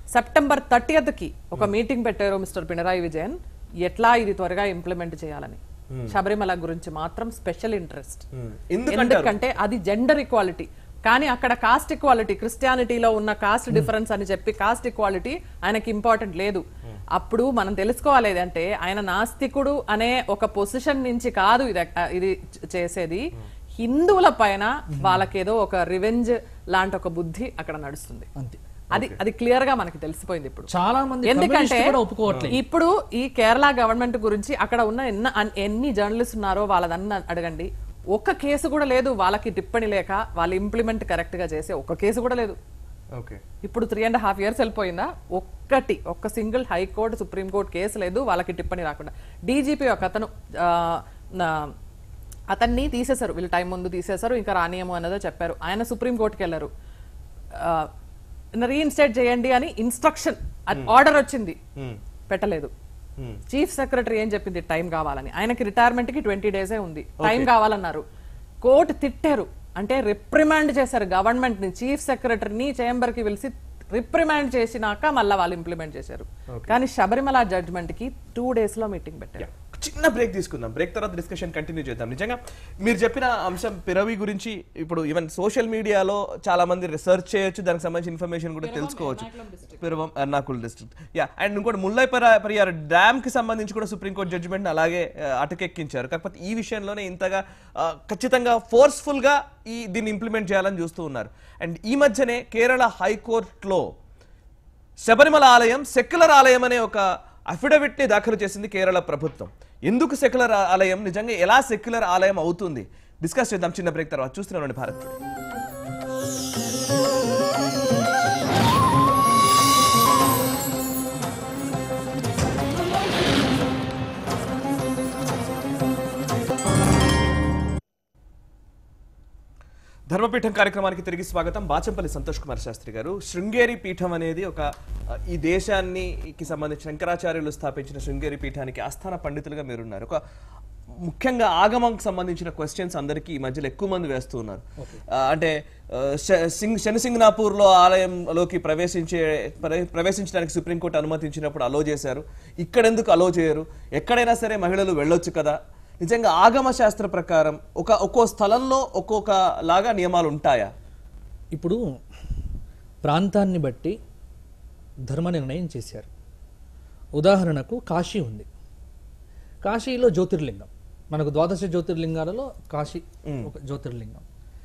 సెప్టెంబర్ థర్టీయత్ కి ఒక మీటింగ్ పెట్టారు మిస్టర్ పినరాయి విజయన్, ఎట్లా ఇది త్వరగా ఇంప్లిమెంట్ చేయాలని. శబరిమల గురించి మాత్రం స్పెషల్ ఇంట్రెస్ట్, ఎందుకంటే అది జెండర్ ఈక్వాలిటీ. కానీ అక్కడ కాస్ట్ ఈక్వాలిటీ, క్రిస్టియానిటీలో ఉన్న కాస్ట్ డిఫరెన్స్ అని చెప్పి కాస్ట్ ఈక్వాలిటీ ఆయనకి ఇంపార్టెంట్ లేదు. అప్పుడు మనం తెలుసుకోవాలి అంటే ఆయన నాస్తికుడు అనే ఒక పొజిషన్ నుంచి కాదు ఇది ఇది చేసేది, హిందువుల పైన వాళ్ళకేదో ఒక రివెంజ్ లాంటి ఒక బుద్ధి అక్కడ నడుస్తుంది. అంతే, అది అది క్లియర్ గా మనకి తెలిసిపోయింది ఇప్పుడు చాలా మంది. ఎందుకంటే ఇప్పుడు ఈ కేరళ గవర్నమెంట్ గురించి అక్కడ ఉన్న ఎన్న ఎన్ని జర్నలిస్ట్ ఉన్నారో వాళ్ళదన్న అడగండి, ఒక్క కేసు కూడా లేదు వాళ్ళకి టిప్పణి లేక వాళ్ళు ఇంప్లిమెంట్ కరెక్ట్ గా చేసే ఒక్క కేసు కూడా లేదు. ఇప్పుడు త్రీ అండ్ హాఫ్ ఇయర్స్ వెళ్ళిపోయిందా, ఒక్కటి ఒక్క సింగిల్ హైకోర్టు సుప్రీంకోర్టు కేసు లేదు వాళ్ళకి టిప్పణి రాకుండా. డీజీపీ ఒక అతను అతన్ని తీసేశారు, వీళ్ళు టైం ముందు తీసేశారు, ఇంకా రానియము అన్నదో చెప్పారు. ఆయన సుప్రీంకోర్టుకి వెళ్ళారు, రీఇన్స్టేట్ చేయండి అని ఇన్స్ట్రక్షన్ ఆర్డర్ వచ్చింది, పెట్టలేదు. చీఫ్ సెక్రటరీ ఏం చెప్పింది, టైం కావాలని. ఆయనకి రిటైర్మెంట్ కి ట్వంటీ డేసే ఉంది, టైం కావాలన్నారు. కోర్టు తిట్టారు, అంటే రిప్రిమాండ్ చేశారు గవర్నమెంట్ ని, చీఫ్ సెక్రటరీని చేంబర్ కి పిలిచి రిప్రిమాండ్ చేసినాక మళ్ళీ వాళ్ళు ఇంప్లిమెంట్ చేశారు. కానీ శబరిమల జడ్జ్మెంట్ కి టూ డేస్ లో మీటింగ్ పెట్టారు. చిన్న బ్రేక్ తీసుకుందాం, బ్రేక్ తర్వాత డిస్కషన్ కంటిన్యూ చేద్దాం. నిజంగా మీరు చెప్పిన అంశం పిరవి గురించి ఇప్పుడు ఈవెన్ సోషల్ మీడియాలో చాలా మంది రీసెర్చ్ చేయొచ్చు, దానికి సంబంధించిన ఇన్ఫర్మేషన్ కూడా తెలుసుకోవచ్చు. Piravom Ernakulam district, yeah. And ఇంకోటి ముల్లై పరియార్ డ్యామ్ కి సంబంధించి కూడా సుప్రీంకోర్టు జడ్జిమెంట్ అలాగే అటకెక్కించారు. కాకపోతే ఈ విషయంలోనే ఇంతగా ఖచ్చితంగా ఫోర్స్ఫుల్ గా ఈ దీన్ని ఇంప్లిమెంట్ చేయాలని చూస్తూ ఉన్నారు. అండ్ ఈ మధ్యనే కేరళ హైకోర్టులో శబరిమల ఆలయం సెక్యులర్ ఆలయం అనే ఒక అఫిడవిట్ ని దాఖలు చేసింది కేరళ ప్రభుత్వం. ఎందుకు సెక్యులర్ ఆలయం, నిజంగా ఎలా సెక్యులర్ ఆలయం అవుతుంది, డిస్కస్ చేద్దాం చిన్న బ్రేక్ తర్వాత. చూస్తున్నాం భారత్ టుడే. ధర్మపీఠం కార్యక్రమానికి తిరిగి స్వాగతం. బాచంపల్లి సంతోష్ కుమార్ శాస్త్రి గారు, శృంగేరి పీఠం అనేది ఒక ఈ దేశానికి సంబంధించిన శంకరాచార్యులు స్థాపించిన శృంగేరి పీఠానికి ఆస్థాన పండితులుగా మీరున్నారు. ఒక ముఖ్యంగా ఆగమంకి సంబంధించిన క్వశ్చన్స్ అందరికీ ఈ మధ్యలో ఎక్కువ మంది వేస్తూ ఉన్నారు. అంటే శనిసింగ్నాపూర్ లో ఆలయంలోకి ప్రవేశించే ప్రవేశించడానికి సుప్రీంకోర్టు అనుమతించినప్పుడు అలో చేశారు, ఇక్కడెందుకు అలో చేయరు, ఎక్కడైనా సరే మహిళలు వెళ్ళొచ్చు కదా. నిజంగా ఆగమ శాస్త్ర ప్రకారం ఒక ఒక్కో స్థలంలో ఒక్కొక్క లాగా నియమాలు ఉంటాయా? ఇప్పుడు ప్రాంతాన్ని బట్టి ధర్మ నిర్ణయం చేశారు. ఉదాహరణకు కాశీ ఉంది, కాశీలో జ్యోతిర్లింగం, మనకు ద్వాదశ జ్యోతిర్లింగాలలో కాశీ ఒక జ్యోతిర్లింగం.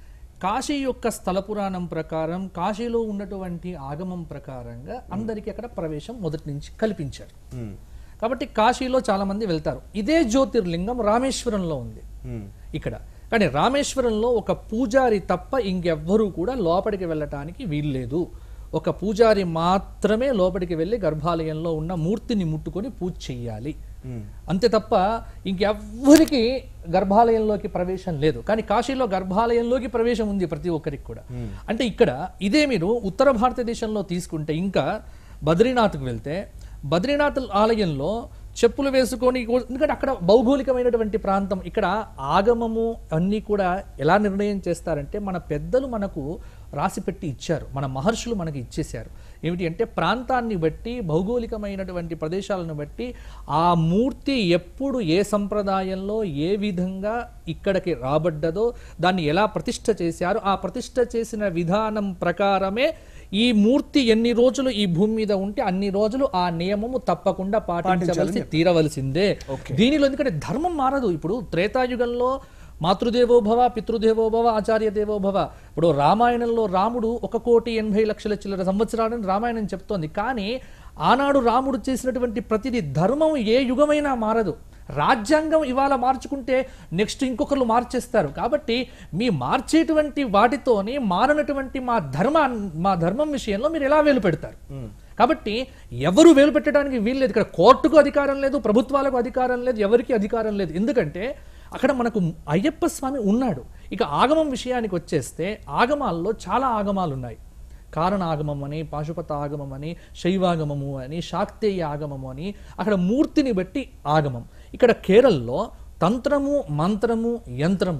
కాశీ యొక్క స్థల పురాణం ప్రకారం కాశీలో ఉన్నటువంటి ఆగమం ప్రకారంగా అందరికీ అక్కడ ప్రవేశం మొదటి నుంచి కల్పించారు. కాబట్టి కాశీలో చాలా మంది వెళ్తారు. ఇదే జ్యోతిర్లింగం రామేశ్వరంలో ఉంది ఇక్కడ. కానీ రామేశ్వరంలో ఒక పూజారి తప్ప ఇంకెవ్వరూ కూడా లోపలికి వెళ్ళటానికి వీల్లేదు. ఒక పూజారి మాత్రమే లోపలికి వెళ్ళి గర్భాలయంలో ఉన్న మూర్తిని ముట్టుకొని పూజ చెయ్యాలి, అంతే తప్ప ఇంకెవ్వరికి గర్భాలయంలోకి ప్రవేశం లేదు. కానీ కాశీలో గర్భాలయంలోకి ప్రవేశం ఉంది ప్రతి ఒక్కరికి కూడా. అంటే ఇక్కడ ఇదే మీరు ఉత్తర భారతదేశంలో తీసుకుంటే, ఇంకా బద్రీనాథ్కు వెళ్తే బద్రీనాథ్ ఆలయంలో చెప్పులు వేసుకొని, ఎందుకంటే అక్కడ భౌగోళికమైనటువంటి ప్రాంతం. ఇక్కడ ఆగమము అన్నీ కూడా ఎలా నిర్ణయం చేస్తారంటే, మన పెద్దలు మనకు రాసిపెట్టి ఇచ్చారు, మన మహర్షులు మనకి ఇచ్చేశారు. ఏమిటి అంటే ప్రాంతాన్ని బట్టి, భౌగోళికమైనటువంటి ప్రదేశాలను బట్టి ఆ మూర్తి ఎప్పుడు ఏ సంప్రదాయంలో ఏ విధంగా ఇక్కడికి రాబడ్డదో, దాన్ని ఎలా ప్రతిష్ఠ చేశారో, ఆ ప్రతిష్ఠ చేసిన విధానం ప్రకారమే ఈ మూర్తి ఎన్ని రోజులు ఈ భూమి మీద ఉంటే అన్ని రోజులు ఆ నియమము తప్పకుండా పాటించవలసి తీరవలసిందే. దీనిలో ఎందుకంటే ధర్మం మారదు. ఇప్పుడు త్రేతాయుగంలో మాతృదేవోభవ, పితృదేవోభవ, ఆచార్య దేవోభవ. ఇప్పుడు రామాయణంలో రాముడు ఒక కోటి ఎనభై లక్షల చిల్లర సంవత్సరాలని రామాయణం చెప్తోంది. కానీ ఆనాడు రాముడు చేసినటువంటి ప్రతిదీ ధర్మం ఏ యుగమైనా మారదు. రాజ్యాంగం ఇవాళ మార్చుకుంటే నెక్స్ట్ ఇంకొకరు మార్చేస్తారు. కాబట్టి మీ మార్చేటువంటి వాటితోనే మారనటువంటి మా ధర్మ మా ధర్మం విషయంలో మీరు ఎలా వేలు పెడతారు? కాబట్టి ఎవరు వేలు పెట్టడానికి వీల్లేదు. ఇక్కడ కోర్టుకు అధికారం లేదు, ప్రభుత్వాలకు అధికారం లేదు, ఎవరికి అధికారం లేదు. ఎందుకంటే అక్కడ మనకు అయ్యప్ప స్వామి ఉన్నాడు. ఇక ఆగమం విషయానికి వచ్చేస్తే ఆగమాల్లో చాలా ఆగమాలు ఉన్నాయి. కారణ ఆగమం అని, పాశుపత ఆగమం అని, శైవాగమము అని, శాక్తేయ ఆగమము అని, అక్కడ మూర్తిని బట్టి ఆగమం. ఇక్కడ కేరళలో తంత్రము, మంత్రము, యంత్రము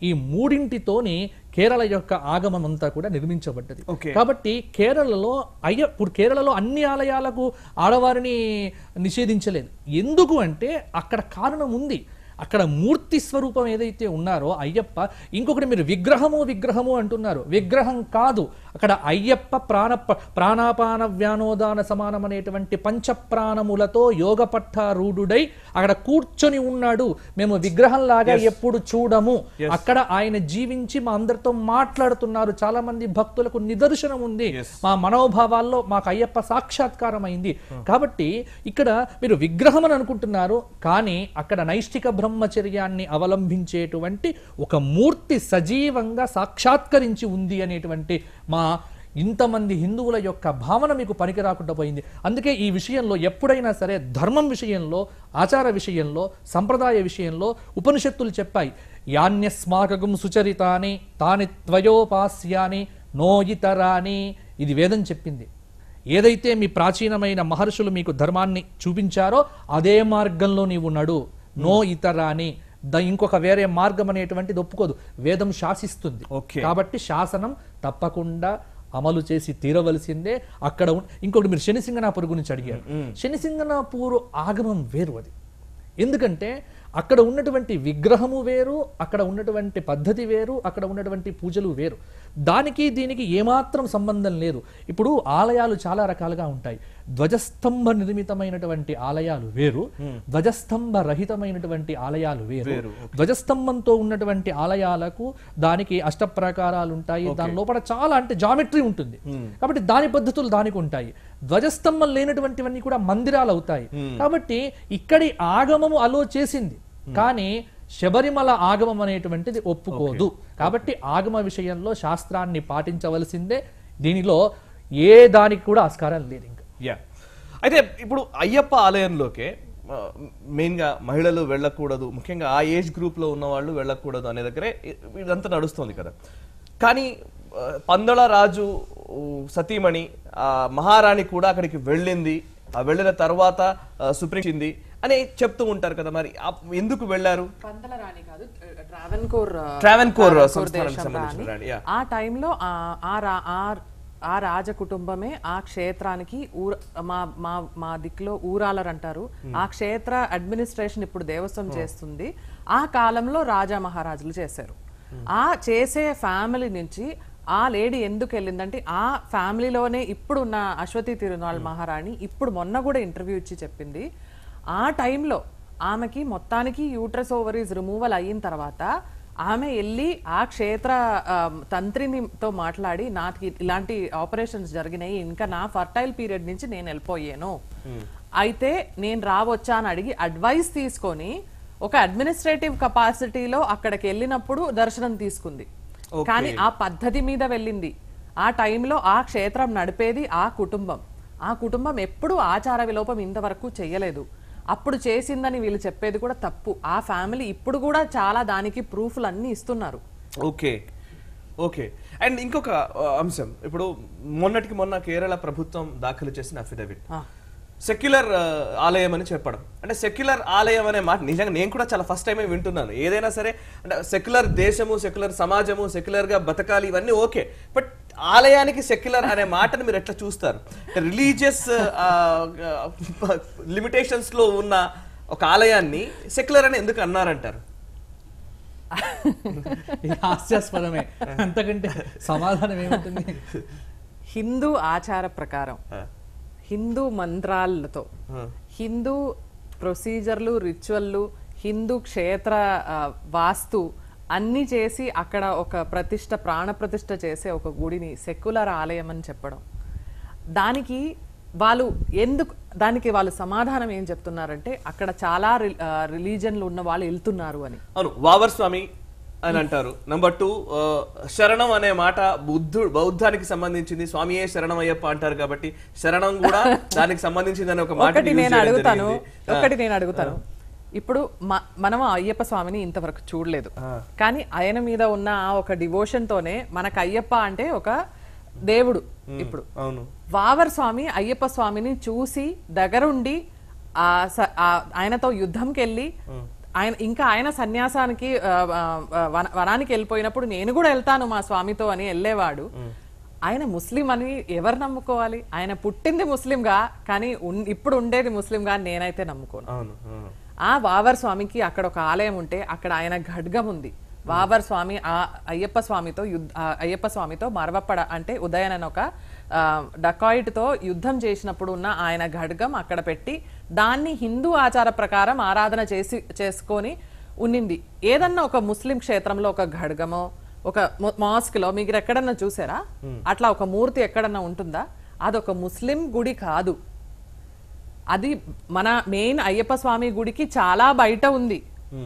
ఈ మూడింటితోని కేరళ యొక్క ఆగమం అంతా కూడా నిర్మించబడ్డది. Okay. కాబట్టి కేరళలో అయ్య ఇప్పుడు కేరళలో అన్ని ఆలయాలకు ఆడవారిని నిషేధించలేదు. ఎందుకు అంటే అక్కడ కారణం ఉంది. అక్కడ మూర్తి స్వరూపం ఏదైతే ఉన్నారో అయ్యప్ప, ఇంకొకటి మీరు విగ్రహము విగ్రహము అంటున్నారు, విగ్రహం కాదు. అక్కడ అయ్యప్ప ప్రాణ ప్రాణాపాన వ్యానోదాన సమానం అనేటువంటి పంచప్రాణములతో యోగ పట్టారూఢుడై అక్కడ కూర్చొని ఉన్నాడు. మేము విగ్రహంలాగా ఎప్పుడు చూడము. అక్కడ ఆయన జీవించి మా అందరితో మాట్లాడుతున్నారు. చాలా మంది భక్తులకు నిదర్శనం ఉంది. మా మనోభావాల్లో మాకు అయ్యప్ప సాక్షాత్కారం అయింది. కాబట్టి ఇక్కడ మీరు విగ్రహం అని అనుకుంటున్నారు, కానీ అక్కడ నైష్టిక బ్రహ్మచర్యాన్ని అవలంబించేటువంటి ఒక మూర్తి సజీవంగా సాక్షాత్కరించి ఉంది అనేటువంటి మా ఇంతమంది హిందువుల యొక్క భావన మీకు పనికి రాకుండా పోయింది. అందుకే ఈ విషయంలో ఎప్పుడైనా సరే ధర్మం విషయంలో, ఆచార విషయంలో, సంప్రదాయ విషయంలో ఉపనిషత్తులు చెప్పాయి, యాన్యస్మాకగం సుచరితాని తాని త్వయోపాస్యాని నోయితరాని. ఇది వేదం చెప్పింది. ఏదైతే మీ ప్రాచీనమైన మహర్షులు మీకు ధర్మాన్ని చూపించారో అదే మార్గంలో నీవు నడు, నో ఇతరాని. ఇంకొక వేరే మార్గం అనేటువంటిది ఒప్పుకోదు. వేదం శాసిస్తుంది. కాబట్టి శాసనం తప్పకుండా అమలు చేసి తీరవలసిందే. అక్కడ ఇంకొకటి మీరు శనిసింగనాపూర్ గురించి అడిగారు. శనిసింగనాపూర్ ఆగమం వేరు. అది ఎందుకంటే అక్కడ ఉన్నటువంటి విగ్రహము వేరు, అక్కడ ఉన్నటువంటి పద్ధతి వేరు, అక్కడ ఉన్నటువంటి పూజలు వేరు. దానికి దీనికి ఏమాత్రం సంబంధం లేదు. ఇప్పుడు ఆలయాలు చాలా రకాలుగా ఉంటాయి. ధ్వజస్తంభ నిర్మితమైనటువంటి ఆలయాలు వేరు, ధ్వజస్తంభ రహితమైనటువంటి ఆలయాలు వేరు. ధ్వజస్తంభంతో ఉన్నటువంటి ఆలయాలకు దానికి అష్టప్రకారాలు ఉంటాయి. దాని లోపల చాలా అంటే జామెట్రీ ఉంటుంది. కాబట్టి దాని పద్ధతులు దానికి ఉంటాయి. ధ్వజస్తంభం లేనటువంటివన్నీ కూడా మందిరాలు అవుతాయి. కాబట్టి ఇక్కడి ఆగమము అలో చేసింది, కానీ శబరిమల ఆగమం అనేటువంటిది ఒప్పుకోదు. కాబట్టి ఆగమ విషయంలో శాస్త్రాన్ని పాటించవలసిందే. దీనిలో ఏ దానికి కూడా ఆస్కారం లేదు. ఇంకా యా అయితే ఇప్పుడు అయ్యప్ప ఆలయంలోకే మెయిన్గా మహిళలు వెళ్ళకూడదు, ముఖ్యంగా ఆ ఏజ్ గ్రూప్లో ఉన్న వాళ్ళు వెళ్ళకూడదు అనే దగ్గరే ఇదంతా నడుస్తుంది కదా. కానీ పందళ రాజు సతీమణి మహారాణి కూడా అక్కడికి వెళ్ళింది. ఆ వెళ్ళిన తర్వాత సుప్రీం అని చెప్తూ ఉంటారు కదా. మరి ఎందుకు వెళ్ళారు? ఆ టైంలో ఆ రాజ కుటుంబమే ఆ క్షేత్రానికి ఊర మా మా మా దిక్కులో ఊరాలర్ అంటారు. ఆ క్షేత్ర అడ్మినిస్ట్రేషన్ ఇప్పుడు దేవస్వం చేస్తుంది. ఆ కాలంలో రాజా మహారాజులు చేశారు. ఆ చేసే ఫ్యామిలీ నుంచి ఆ లేడీ ఎందుకు వెళ్ళిందంటే ఆ ఫ్యామిలీలోనే ఇప్పుడు ఉన్న అశ్వతి తిరునాళ్ మహారాణి ఇప్పుడు మొన్న కూడా ఇంటర్వ్యూ ఇచ్చి చెప్పింది, ఆ టైంలో ఆమెకి మొత్తానికి యూట్రస్ ఓవరీస్ రిమూవల్ అయిన తర్వాత ఆమె వెళ్ళి ఆ క్షేత్ర తంత్రినితో మాట్లాడి నాకు ఇలాంటి ఆపరేషన్స్ జరిగినాయి, ఇంకా నా ఫర్టైల్ పీరియడ్ నుంచి నేను వెళ్ళిపోయాను, అయితే నేను రావచ్చా అని అడిగి అడ్వైస్ తీసుకొని ఒక అడ్మినిస్ట్రేటివ్ కెపాసిటీలో అక్కడికి వెళ్ళినప్పుడు దర్శనం తీసుకుంది. కానీ ఆ పద్ధతి మీద వెళ్ళింది. ఆ టైంలో ఆ క్షేత్రం నడిపేది ఆ కుటుంబం. ఆ కుటుంబం ఎప్పుడు ఆచార విలోపం ఇంతవరకు చెయ్యలేదు. అప్పుడు చేసిందని వీళ్ళు చెప్పేది కూడా తప్పు. ఆ ఫ్యామిలీ ఇప్పుడు కూడా చాలా దానికి ప్రూఫ్లు అన్ని ఇస్తున్నారు. ఓకే ఓకే అండ్ ఇంకొక అంశం, ఇప్పుడు మొన్నటికి మొన్న కేరళ ప్రభుత్వం దాఖలు చేసిన అఫిడవిట్ సెక్యులర్ ఆలయం అని చెప్పడం. అంటే సెక్యులర్ ఆలయం అనే మాట నిజంగా నేను కూడా చాలా ఫస్ట్ టైమే వింటున్నాను. ఏదైనా సరే అంటే సెక్యులర్ దేశము, సెక్యులర్ సమాజము, సెక్యులర్ గా బతకాలి, ఇవన్నీ ఓకే. బట్ ఆలయానికి సెక్యులర్ అనే మాటను మీరు ఎట్లా చూస్తారు? రిలీజియస్ లిమిటేషన్స్ లో ఉన్న ఒక ఆలయాన్ని సెక్యులర్ అని ఎందుకు అన్నారంటారు? హాస్యాస్పదమే, అంతకంటే సమాధానం ఏముంటుంది? హిందూ ఆచార ప్రకారం హిందూ మంత్రాలతో హిందూ ప్రొసీజర్లు, రిచువల్లు, హిందూ క్షేత్ర వాస్తు అన్ని చేసి అక్కడ ఒక ప్రతిష్ట ప్రాణ ప్రతిష్ట చేసే ఒక గుడిని సెక్యులర్ ఆలయం అని చెప్పడం, దానికి వాళ్ళు ఎందుకు దానికి వాళ్ళు సమాధానం ఏం చెప్తున్నారంటే అక్కడ చాలా రిలీజన్లు ఉన్న వాళ్ళు వెళ్తున్నారు అని. అవును, వావర్ స్వామి అని అంటారు. నంబర్ టూ, శరణం అనే మాట బుద్ధు బౌద్ధానికి సంబంధించింది. స్వామియే శరణం అయ్యప్ప అంటారు కాబట్టి శరణం కూడా దానికి సంబంధించింది అనే ఒక మాట. ఒకటి నేను అడుగుతాను ఒకటి నేను అడుగుతాను ఇప్పుడు మనం అయ్యప్ప స్వామిని ఇంతవరకు చూడలేదు, కానీ ఆయన మీద ఉన్న ఒక డివోషన్ తోనే మనకు అయ్యప్ప అంటే ఒక దేవుడు. ఇప్పుడు వావర్ స్వామి అయ్యప్ప స్వామిని చూసి దగ్గరుండి ఆయనతో యుద్ధంకి వెళ్ళి ఆయన ఇంకా ఆయన సన్యాసానికి ఆ, ఆ, వన- వనానికి వెళ్ళిపోయినప్పుడు నేను కూడా వెళ్తాను మా స్వామితో అని వెళ్ళేవాడు. ఆయన ముస్లిం అని ఎవరు నమ్ముకోవాలి? ఆయన పుట్టింది ముస్లింగా, కానీ ఉన్- ఇప్పుడు ఉండేది ముస్లింగా నేనైతే నమ్ముకోను. అవును అవును. ఆ వావర్ స్వామికి అక్కడ ఒక ఆలయం ఉంటే అక్కడ ఆయన ఖడ్గం ఉంది. వావర్ స్వామి ఆ అయ్యప్ప స్వామితో యుద్ధ ఆ అయ్యప్ప స్వామితో మరవపడ అంటే ఉదయన్ అని ఒక డకాయిట్ తో యుద్ధం చేసినప్పుడు ఉన్న ఆయన ఖడ్గం అక్కడ పెట్టి దాన్ని హిందూ ఆచార ప్రకారం ఆరాధన చేసి చేసుకొని ఉన్నింది. ఏదన్నా ఒక ముస్లిం క్షేత్రంలో ఒక ఖడ్గమో ఒక మాస్క్ లో మీరు ఎక్కడన్నా చూసారా? అట్లా ఒక మూర్తి ఎక్కడన్నా ఉంటుందా? అదొక ముస్లిం గుడి కాదు, అది మన మెయిన్ అయ్యప్ప స్వామి గుడికి చాలా బయట ఉంది.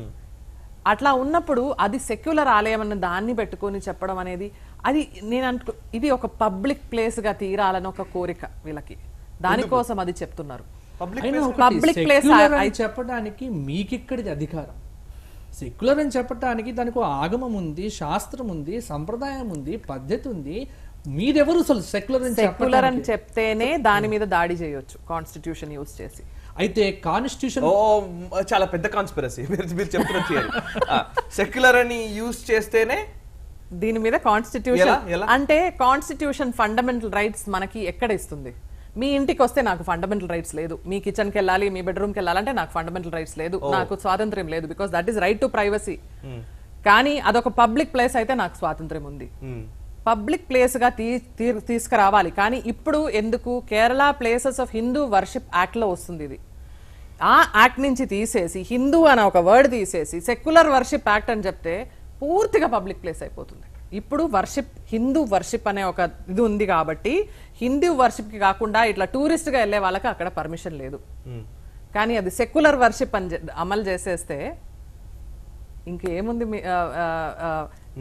అట్లా ఉన్నప్పుడు అది సెక్యులర్ ఆలయం అన్న దాన్ని పెట్టుకొని చెప్పడం అనేది అది నేను అనుకో ఇది ఒక పబ్లిక్ ప్లేస్ గా తీరాలని ఒక కోరిక వీళ్ళకి, దానికోసం అది చెప్తున్నారు. అయినా ఒకటి, పబ్లిక్ ప్లేస్ secular అని చెప్పడానికి మీకిక్కడిది అధికారం. సెక్యులర్ అని చెప్పడానికి దానికి ఒక ఆగమం ఉంది, శాస్త్రం ఉంది, సంప్రదాయం ఉంది, పద్ధతి ఉంది. మీరెవరు అసలు సెక్యులర్ అని సెక్యులర్ అని చెప్పడానికి? చెప్తేనే దాని మీద దాడి చేయొచ్చు కాన్స్టిట్యూషన్ యూజ్ చేసి. అయితే కాన్స్టిట్యూషన్ ఓ చాలా పెద్ద కాన్స్పిరసీ మీరు మీరు చెప్తున్న థియరీ. సెక్యులర్ అని యూజ్ చేస్తేనే దీని మీద కాన్స్టిట్యూషన్ ఎలా? ఎలా? అంటే కాన్స్టిట్యూషన్ ఫండమెంటల్ రైట్స్ మనకి ఎక్కడ ఇస్తుంది? మీ ఇంటికి వస్తే నాకు ఫండమెంటల్ రైట్స్ లేదు, మీ కిచెన్ కి వెళ్ళాలి, మీ బెడ్రూమ్ కి వెళ్ళాలంటే నాకు ఫండమెంటల్ రైట్స్ లేదు, నాకు స్వాతంత్ర్యం లేదు, because that is right to privacy. కానీ అదొక పబ్లిక్ ప్లేస్ అయితే నాకు స్వాతంత్ర్యం ఉంది. పబ్లిక్ ప్లేస్ గా తీ తీ- తీసుకురావాలి. కానీ ఇప్పుడు ఎందుకు Kerala places of Hindu worship act లో వస్తుంది ఇది. ఆ యాక్ట్ నుంచి తీసేసి హిందూ అని ఒక వర్డ్ తీసేసి సెక్యులర్ వర్షిప్ యాక్ట్ అని చెప్తే పూర్తిగా పబ్లిక్ ప్లేస్ అయిపోతుంది. ఇప్పుడు వర్షిప్ హిందూ వర్షిప్ అనే ఒక ఇది ఉంది కాబట్టి హిందూ వర్షిప్ కి కాకుండా ఇట్లా టూరిస్ట్ గా వెళ్ళే వాళ్ళకి అక్కడ పర్మిషన్ లేదు. కానీ అది సెక్యులర్ వర్షిప్ అని చె- అమలు చేసేస్తే ఇంకేముంది? మీ- ఆ, ఆ, ఆ,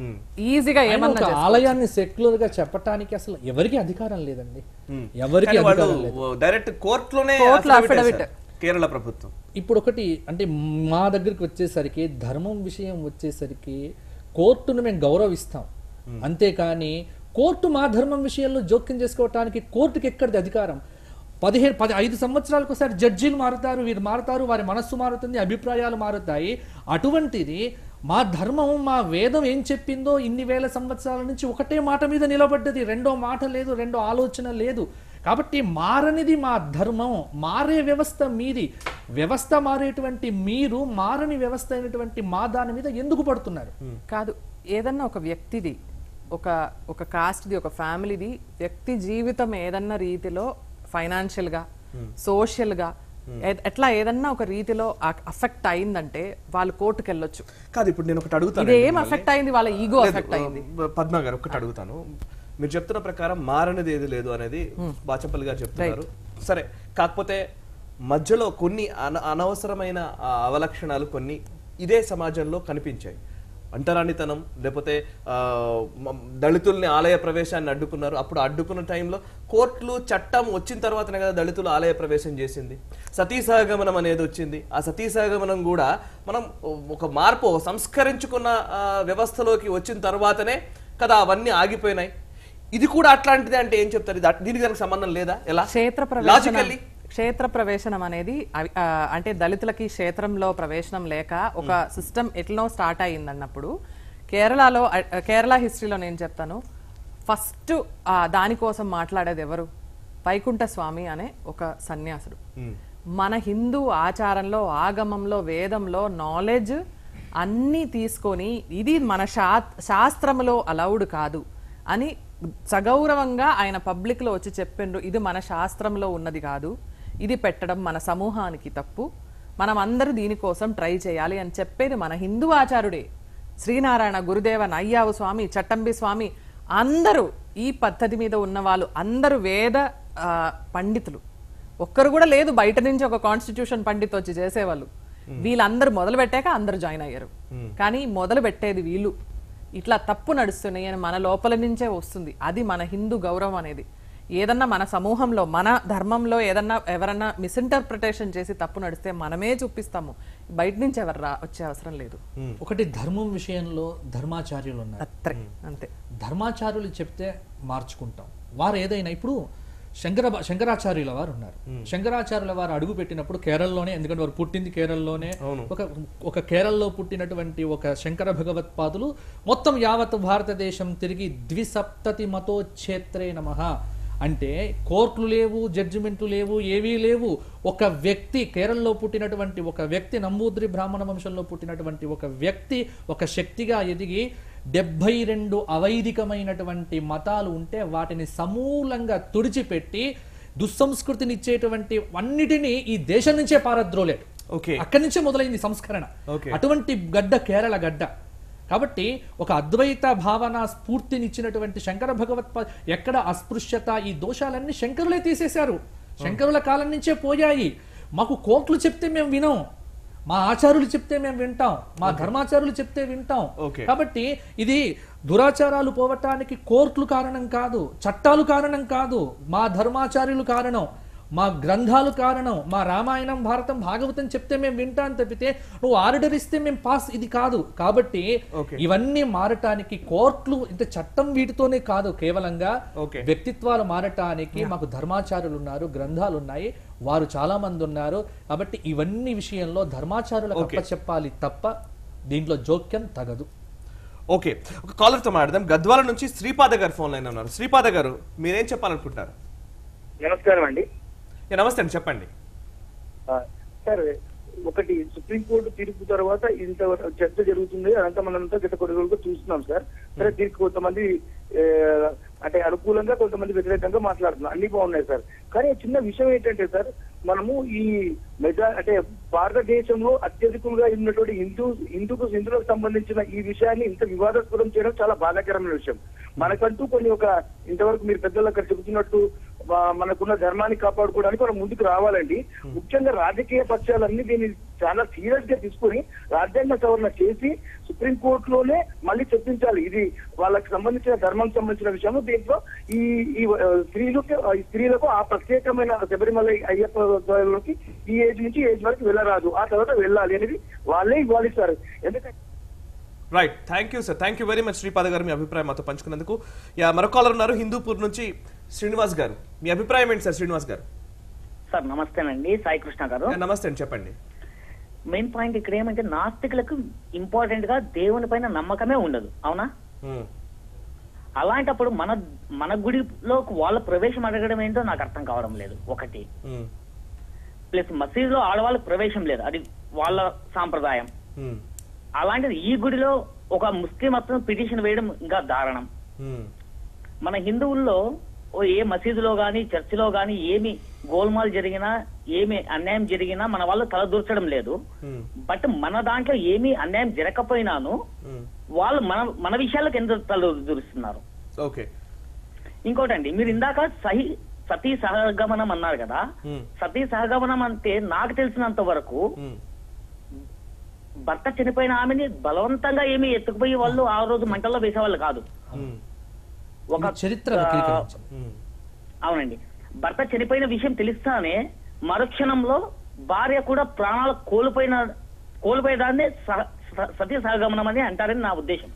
ఈజీగా ఆయన ఏమన్నా ఒక చేసుకోవచ్చు. ఆలయాన్ని సెక్యులర్ గా చెప్పటానికి అసలు ఎవరికి అధికారం లేదండి, ఎవరికి కానీ వాళ్ళు అధికారం లేదు. డైరెక్ట్ కోర్టులోనే కోర్టులో affidavit affidavit. వేశారు కేరళ ప్రభుత్వం. ఇప్పుడు ఒకటి అంటే మా దగ్గరికి వచ్చేసరికి ధర్మం విషయం వచ్చేసరికి కోర్టును మేము గౌరవిస్తాం, అంతేకాని కోర్టు మా ధర్మం విషయంలో జోక్యం చేసుకోవటానికి కోర్టుకి ఎక్కడిది అధికారం? పదిహేను పది ఐదు సంవత్సరాలకు ఒకసారి జడ్జీలు మారుతారు, వీరు మారుతారు, వారి మనస్సు మారుతుంది, అభిప్రాయాలు మారుతాయి. అటువంటిది మా ధర్మం మా వేదం ఏం చెప్పిందో ఇన్ని వేల సంవత్సరాల నుంచి ఒకటే మాట మీద నిలబడ్డది, రెండో మాట లేదు, రెండో ఆలోచన లేదు. కాబట్టి మారనిది మా ధర్మం, మారే వ్యవస్థ మీది. వ్యవస్థ మారేటువంటి మీరు మారని వ్యవస్థ అయినటువంటి మా దాని మీద ఎందుకు పడుతున్నారు? కాదు, ఏదన్నా ఒక వ్యక్తిది, ఒక ఒక కాస్ట్ది, ఒక ఫ్యామిలీది వ్యక్తి జీవితం ఏదన్నా రీతిలో ఫైనాన్షియల్ గా సోషల్ గా ఏ- ఎట్లా ఏదన్నా ఒక రీతిలో అఫెక్ట్ అయిందంటే వాళ్ళు కోర్టుకు వెళ్ళొచ్చు. కాదు ఇప్పుడు నేను ఒకటి అడుగుతాను. ఇది ఏం అఫెక్ట్ అయింది? వాళ్ళ ఈగో లేదు, అఫెక్ట్ అయింది. పద్మ గారు ఒకటి అడుగుతాను. మీరు చెప్తున్న ప్రకారం మారనిది ఏది లేదు అనేది బాచపల్లి గారు చెప్తున్నారు. సరే, కాకపోతే మధ్యలో కొన్ని అన అనవసరమైన ఆ, అవలక్షణాలు కొన్ని ఇదే సమాజంలో కనిపించాయి. అంటరానితనం, లేకపోతే ఆ, మ- దళితుల్ని ఆలయ ప్రవేశాన్ని అడ్డుకున్నారు. అప్పుడు అడ్డుకున్న టైంలో కోర్టులు చట్టం వచ్చిన తర్వాతనే కదా దళితులు ఆలయ ప్రవేశం చేసింది. సతీ సహగమనం అనేది వచ్చింది. ఆ సతీ సహగమనం కూడా మనం ఒక మార్పు ఒక సంస్కరించుకున్న ఆ, వ్యవస్థలోకి వచ్చిన తర్వాతనే కదా అవన్నీ ఆగిపోయినాయి. ఇది కూడా అట్లాంటిదే అంటే ఏం చెప్తారు? ఇది అట్- దీనికి దానికి సంబంధం లేదా? ఎలా క్షేత్ర ప్రవేశనం లాజికల్లీ క్షేత్ర ప్రవేశనం అనేది అవి- ఆ, అంటే దళితులకి క్షేత్రంలో ప్రవేశనం లేక ఒక సిస్టమ్ ఎట్లనో స్టార్ట్ అయ్యింది అన్నప్పుడు కేరళలో ఆ, కేరళ హిస్టరీలో నేను చెప్తాను, ఫస్ట్ దానికోసం మాట్లాడేది ఎవరు? వైకుంఠ స్వామి అనే ఒక సన్యాసుడు. మన హిందూ ఆచారంలో, ఆగమంలో, వేదంలో నాలెడ్జ్ అన్నీ తీసుకొని ఇది మన శా శాస్త్రములో అలౌడ్ కాదు అని సగౌరవంగా ఆయన పబ్లిక్ లో వచ్చి చెప్పిండ్రు. ఇది మన శాస్త్రంలో ఉన్నది కాదు, ఇది పెట్టడం మన సమూహానికి తప్పు, మనం అందరూ దీనికోసం ట్రై చేయాలి అని చెప్పేది మన హిందూ ఆచారుడే. శ్రీనారాయణ గురుదేవ, నయ్యావు స్వామి, చట్టంబి స్వామి అందరూ ఈ పద్ధతి మీద ఉన్న వాళ్ళు అందరూ వేద ఆ, పండితులు. ఒక్కరు కూడా లేదు బయట నుంచి ఒక కాన్స్టిట్యూషన్ పండిత్ వచ్చి చేసేవాళ్ళు. వీళ్ళందరూ మొదలు పెట్టాక అందరూ జాయిన్ అయ్యారు. కానీ మొదలు పెట్టేది వీళ్ళు. ఇట్లా తప్పు నడుస్తున్నాయి అని మన లోపల నుంచే వస్తుంది. అది మన హిందూ గౌరవం అనేది. ఏదన్నా మన సమూహంలో, మన ధర్మంలో ఏదన్నా ఎవరన్నా మిస్ఇంటర్ప్రిటేషన్ చేసి తప్పు నడిస్తే మనమే చూపిస్తాము, బయట నుంచి ఎవరు రా వచ్చే అవసరం లేదు. ఒకటి ధర్మం విషయంలో ధర్మాచార్యులు ఉన్నారు. అత్రే అంతే. ధర్మాచార్యులు చెప్తే మార్చుకుంటాం. వారు ఏదైనా ఇప్పుడు శంకర శంకరాచార్యుల వారు ఉన్నారు. శంకరాచార్యుల వారు అడుగు పెట్టినప్పుడు కేరళలోనే, ఎందుకంటే వారు పుట్టింది కేరళలోనే, ఒక ఒక కేరళలో పుట్టినటువంటి ఒక శంకర భగవత్పాదులు మొత్తం యావత్ భారతదేశం తిరిగి ద్విసప్తతి మతోచ్ఛేత్రే నమః అంటే కోర్టులు లేవు, జడ్జిమెంట్లు లేవు, ఏవీ లేవు. ఒక వ్యక్తి కేరళలో పుట్టినటువంటి ఒక వ్యక్తి, నంబూద్రి బ్రాహ్మణ వంశంలో పుట్టినటువంటి ఒక వ్యక్తి ఒక శక్తిగా ఎదిగి డెబ్బై రెండు అవైదికమైనటువంటి మతాలు ఉంటే వాటిని సమూలంగా తుడిచిపెట్టి దుస్సంస్కృతిని ఇచ్చేటువంటి అన్నిటినీ ఈ దేశం నుంచే పారద్రోలేడు. అక్కడి నుంచే మొదలైంది సంస్కరణ. అటువంటి గడ్డ కేరళ గడ్డ. కాబట్టి ఒక అద్వైత భావన స్ఫూర్తినిచ్చినటువంటి శంకర భగవత్పా ఎక్కడ అస్పృశ్యత, ఈ దోషాలన్నీ శంకరులే తీసేశారు. శంకరుల కాలం నుంచే పోయాయి. మాకు కోర్టులు చెప్తే మేము వినం, మా ఆచార్యులు చెప్తే మేము వింటాం, మా ధర్మాచారులు చెప్తే వింటాం. కాబట్టి ఇది దురాచారాలు పోవటానికి కోర్టులు కారణం కాదు, చట్టాలు కారణం కాదు, మా ధర్మాచార్యులు కారణం, మా గ్రంథాలు కారణం. మా రామాయణం, భారతం, భాగవతం చెప్తే మేము వింటాం తప్పితే నువ్వు ఆర్డర్ ఇస్తే మేము పాస్ ఇది కాదు. కాబట్టి ఇవన్నీ మారటానికి కోర్టులు ఇంత చట్టం వీటితోనే కాదు, కేవలంగా వ్యక్తిత్వాలు మారటానికి మాకు ధర్మాచారులు ఉన్నారు, గ్రంథాలు ఉన్నాయి, వారు చాలా మంది ఉన్నారు. కాబట్టి ఇవన్నీ విషయంలో ధర్మాచారులకు అప్ప చెప్పాలి తప్ప దీంట్లో జోక్యం తగదు. ఓకే, ఒక కాలర్తో మాట్లాడదాం. గద్వాల నుంచి శ్రీపాద గారు ఫోన్ లైన్ ఉన్నారు. శ్రీపాద గారు, మీరేం చెప్పాలనుకుంటున్నారు? నమస్కారం అండి. నమస్తే అండి, చెప్పండి. సార్, ఒకటి సుప్రీంకోర్టు తీర్పు తర్వాత ఇంత చర్చ జరుగుతుంది, అదంతా మనంతా గత కొన్ని రోజులుగా చూస్తున్నాం సార్. సరే, దీనికి కొంతమంది అంటే అనుకూలంగా, కొంతమంది వ్యతిరేకంగా మాట్లాడుతున్నారు, అన్ని బాగున్నాయి సార్. కానీ చిన్న విషయం ఏంటంటే సార్, మనము ఈ మెజా అంటే భారతదేశంలో అత్యధికులుగా ఉన్నటువంటి హిందూ హిందూకు హిందువులకు సంబంధించిన ఈ విషయాన్ని ఇంత వివాదాస్పదం చేయడం చాలా బాధాకరమైన విషయం. మనకంటూ కొన్ని ఒక ఇంతవరకు మీరు పెద్దలు అక్కడ చెబుతున్నట్టు మనకున్న ధర్మాన్ని కాపాడుకోవడానికి మనం ముందుకు రావాలండి. ముఖ్యంగా రాజకీయ పక్షాలన్నీ దీన్ని చాలా సీరియస్ గా తీసుకుని రాజ్యాంగ సవరణ చేసి సుప్రీంకోర్టులోనే మళ్ళీ చర్చించాలి. ఇది వాళ్ళకి సంబంధించిన ధర్మం సంబంధించిన విషయం. దీంట్లో ఈ ఈ స్త్రీలకు స్త్రీలకు ఆ ప్రత్యేకమైన శబరిమల అయ్యప్పలోకి ఈ ఏజ్ నుంచి ఏజ్ వరకు వెళ్ళరాదు, ఆ తర్వాత వెళ్ళాలి అనేది వాళ్ళే ఇవ్వాలి సార్. ఎందుకంటే right, thank you sir, thank you very much Sripada గారు, మీ అభిప్రాయం మాతో పంచుకున్నందుకు. యా, మరొక కాలర్ ఉన్నారు హిందూపూర్ నుంచి, శ్రీనివాస్ గారు. మీ అభిప్రాయం ఏంటి సార్ శ్రీనివాస్ గారు? సార్ నమస్తేనండి, సాయి కృష్ణ గారు. నమస్తే అండి, చెప్పండి. మెయిన్ పాయింట్ ఇక్కడ ఏమంటే నాస్తికులకు ఇంపార్టెంట్ గా దేవుని పైన నమ్మకమే ఉండదు, అవునా? అలాంటప్పుడు మన మన గుడిలో వాళ్ళ ప్రవేశం అడగడం ఏంటో నాకు అర్థం కావడం లేదు, ఒకటి. ప్లస్ మసీదులో ఆడవాళ్ళకి ప్రవేశం లేదు, అది వాళ్ళ సాంప్రదాయం. అలాంటిది ఈ గుడిలో ఒక ముస్లిం అతను పిటిషన్ వేయడం ఇంకా దారుణం. మన హిందువుల్లో ఏ మసీదులో గాని చర్చిలో గాని ఏమి గోల్మాల్ జరిగినా, ఏమి అన్యాయం జరిగినా మన వాళ్ళు తలదూర్చడం లేదు. బట్ మన దాంట్లో ఏమీ అన్యాయం జరగకపోయినాను వాళ్ళు మన మన విషయాలకు ఎందుకు తలదూరుస్తున్నారు? ఇంకోటండి, మీరు ఇందాక సహి సతీ సహగమనం అన్నారు కదా. సతీ సహగమనం అంటే నాకు తెలిసినంత వరకు భర్త చనిపోయిన ఆమెని బలవంతంగా ఏమి ఎత్తుకుపోయి వాళ్ళు ఆ రోజు మంటల్లో వేసేవాళ్ళు కాదు. ఒక చరిత్ర అవునండి, భర్త చనిపోయిన విషయం తెలిస్తానే మరుక్షణంలో భార్య కూడా ప్రాణాలు కోల్పోయిన కోల్పోయేదాన్ని సతీ సహగమనం అని అంటారని నా ఉద్దేశం.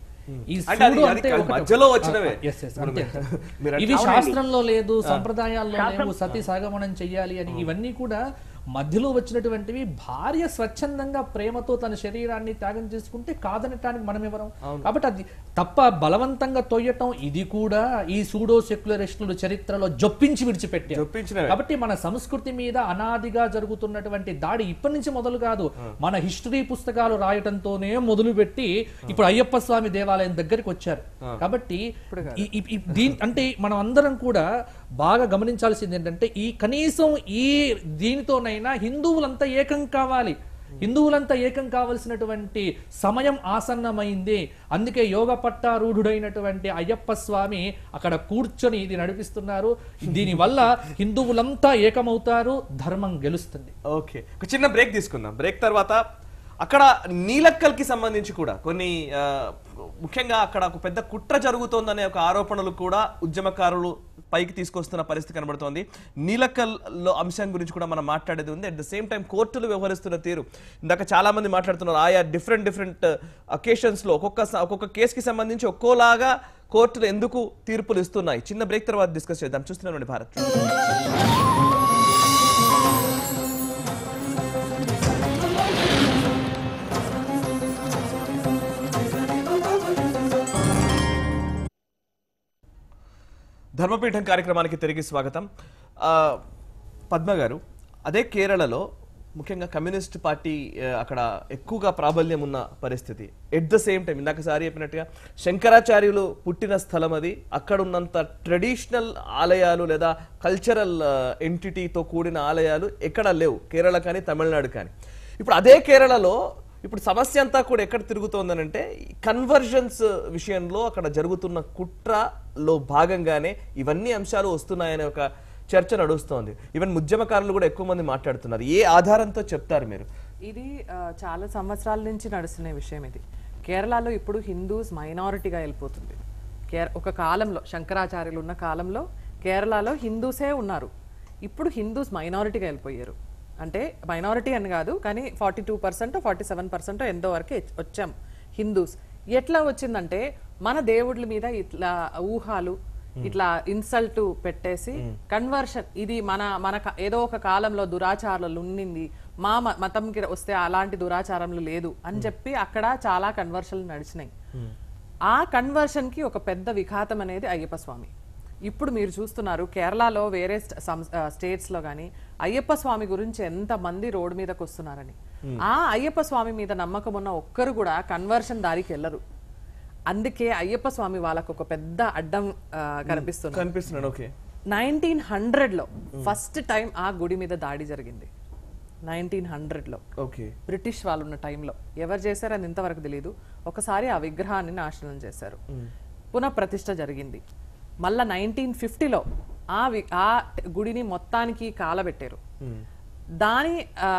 ఇవి శాస్త్రంలో లేదు, సంప్రదాయాల్లో లేవు, సతీ సహగమనం చెయ్యాలి అని. ఇవన్నీ కూడా మధ్యలో వచ్చినటువంటివి. భార్య స్వచ్ఛందంగా ప్రేమతో తన శరీరాన్ని త్యాగం చేసుకుంటే కాదనటానికి మనం ఎవరం? కాబట్టి అది తప్ప బలవంతంగా తొయ్యటం ఇది కూడా ఈ సూడో సెక్యులరిస్టులు చరిత్రలో జొప్పించి విడిచిపెట్టారు. కాబట్టి మన సంస్కృతి మీద అనాదిగా జరుగుతున్నటువంటి దాడి ఇప్పటి నుంచి మొదలు కాదు, మన హిస్టరీ పుస్తకాలు రాయటంతోనే మొదలు పెట్టి ఇప్పుడు అయ్యప్ప స్వామి దేవాలయం దగ్గరికి వచ్చారు. కాబట్టి దీని అంటే మనం అందరం కూడా బాగా గమనించాల్సింది ఏంటంటే ఈ కనీసం ఈ దీనితోనైనా హిందువులంతా ఏకం కావాలి. హిందువులంతా ఏకం కావలసినటువంటి సమయం ఆసన్నమైంది. అందుకే యోగ పట్టారూఢుడైనటువంటి అయ్యప్ప స్వామి అక్కడ కూర్చొని ఇది నడిపిస్తున్నారు. దీని వల్ల హిందువులంతా ఏకమవుతారు, ధర్మం గెలుస్తుంది. ఓకే, ఒక చిన్న బ్రేక్ తీసుకుందాం. బ్రేక్ తర్వాత అక్కడ నీలక్కల్కి సంబంధించి కూడా కొన్ని ముఖ్యంగా అక్కడ ఒక పెద్ద కుట్ర జరుగుతోందనే ఒక ఆరోపణలు కూడా ఉద్యమకారులు పైకి తీసుకొస్తున్న పరిస్థితి కనబడుతోంది. నీలకల్లో అంశం గురించి కూడా మనం మాట్లాడేది ఉంది. అట్ ద సేమ్ టైం కోర్టులు వ్యవహరిస్తున్న తీరు, ఇందాక చాలా మంది మాట్లాడుతున్నారు, ఆయా డిఫరెంట్ డిఫరెంట్ అకేషన్స్ లో ఒక్కొక్క ఒక్కొక్క కేసుకి సంబంధించి ఒక్కోలాగా కోర్టులు ఎందుకు తీర్పులు ఇస్తున్నాయి. చిన్న బ్రేక్ తర్వాత డిస్కస్ చేద్దాం. చూస్తున్నామండి భారత్. ధర్మపీఠం కార్యక్రమానికి తిరిగి స్వాగతం. పద్మ గారు, అదే కేరళలో ముఖ్యంగా కమ్యూనిస్ట్ పార్టీ అక్కడ ఎక్కువగా ప్రాబల్యం ఉన్న పరిస్థితి. ఎట్ ద సేమ్ టైం ఇందాక సారి చెప్పినట్టుగా శంకరాచార్యులు పుట్టిన స్థలం అది. అక్కడ ఉన్నంత ట్రెడిషనల్ ఆలయాలు లేదా కల్చరల్ ఎంటిటీతో కూడిన ఆలయాలు ఎక్కడ లేవు, కేరళ కానీ తమిళనాడు కానీ. ఇప్పుడు అదే కేరళలో ఇప్పుడు సమస్య అంతా కూడా ఎక్కడ తిరుగుతోందనంటే కన్వర్జన్స్ విషయంలో అక్కడ జరుగుతున్న కుట్రలో భాగంగానే ఇవన్నీ అంశాలు వస్తున్నాయనే ఒక చర్చ నడుస్తోంది. ఈవెన్ ఉద్యమకారులు కూడా ఎక్కువ మంది మాట్లాడుతున్నారు. ఏ ఆధారంతో చెప్తారు మీరు? ఇది చాలా సంవత్సరాల నుంచి నడుస్తున్న విషయం. ఇది కేరళలో ఇప్పుడు హిందూస్ మైనారిటీగా వెళ్ళిపోతుంది. ఒక కాలంలో శంకరాచార్యులు ఉన్న కాలంలో కేరళలో హిందూసే ఉన్నారు. ఇప్పుడు హిందూస్ మైనారిటీగా వెళ్ళిపోయారు. అంటే మైనారిటీ అని కాదు కానీ forty two percent forty seven percent ఎంతో వరకు వచ్చాం హిందూస్. ఎట్లా వచ్చిందంటే మన దేవుళ్ళ మీద ఇట్లా ఊహాలు, ఇట్లా ఇన్సల్ట్ పెట్టేసి కన్వర్షన్, ఇది మన మన ఏదో ఒక కాలంలో దురాచారాలు ఉండింది, మా మతంకి వస్తే అలాంటి దురాచారములు లేదు అని చెప్పి అక్కడ చాలా కన్వర్షన్లు నడిచినాయి. ఆ కన్వర్షన్ కి ఒక పెద్ద విఘాతం అనేది అయ్యప్ప స్వామి. ఇప్పుడు మీరు చూస్తున్నారు కేరళలో వేరే స్టేట్స్ లో గానీ అయ్యప్ప స్వామి గురించి ఎంత మంది రోడ్డు మీదకి వస్తున్నారని. ఆ అయ్యప్ప స్వామి మీద నమ్మకం ఉన్న ఒక్కరు కూడా కన్వర్షన్ దారికి వెళ్ళరు. అందుకే అయ్యప్ప స్వామి వాళ్ళకు ఒక పెద్ద అడ్డం కనిపిస్తుంది. నైన్టీన్ హండ్రెడ్ లో ఫస్ట్ టైం ఆ గుడి మీద దాడి జరిగింది. నైన్టీన్ హండ్రెడ్ లో బ్రిటిష్ వాళ్ళు ఉన్న టైంలో ఎవరు చేశారు అని ఇంతవరకు తెలియదు. ఒకసారి ఆ విగ్రహాన్ని నాశనం చేశారు, పునః ప్రతిష్ఠ జరిగింది. మళ్ళా నైన్టీన్ ఫిఫ్టీలో ఆ ఆ గుడిని మొత్తానికి కాలబెట్టారు. దాని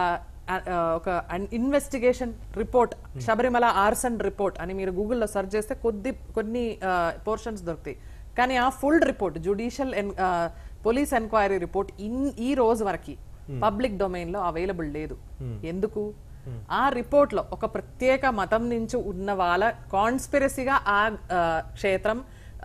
ఒక investigation report, Sabarimala arson report అని మీరు గూగుల్లో సెర్చ్ చేస్తే కొద్ది కొన్ని పోర్షన్స్ దొరుకుతాయి. కానీ ఆ full report judicial police enquiry report ఈ రోజు వరకు పబ్లిక్ డొమైన్ లో అవైలబుల్ లేదు. ఎందుకు? ఆ రిపోర్ట్ లో ఒక ప్రత్యేక మతం నుంచి ఉన్న వాళ్ళ కాన్స్పిరసీగా ఆ క్షేత్రం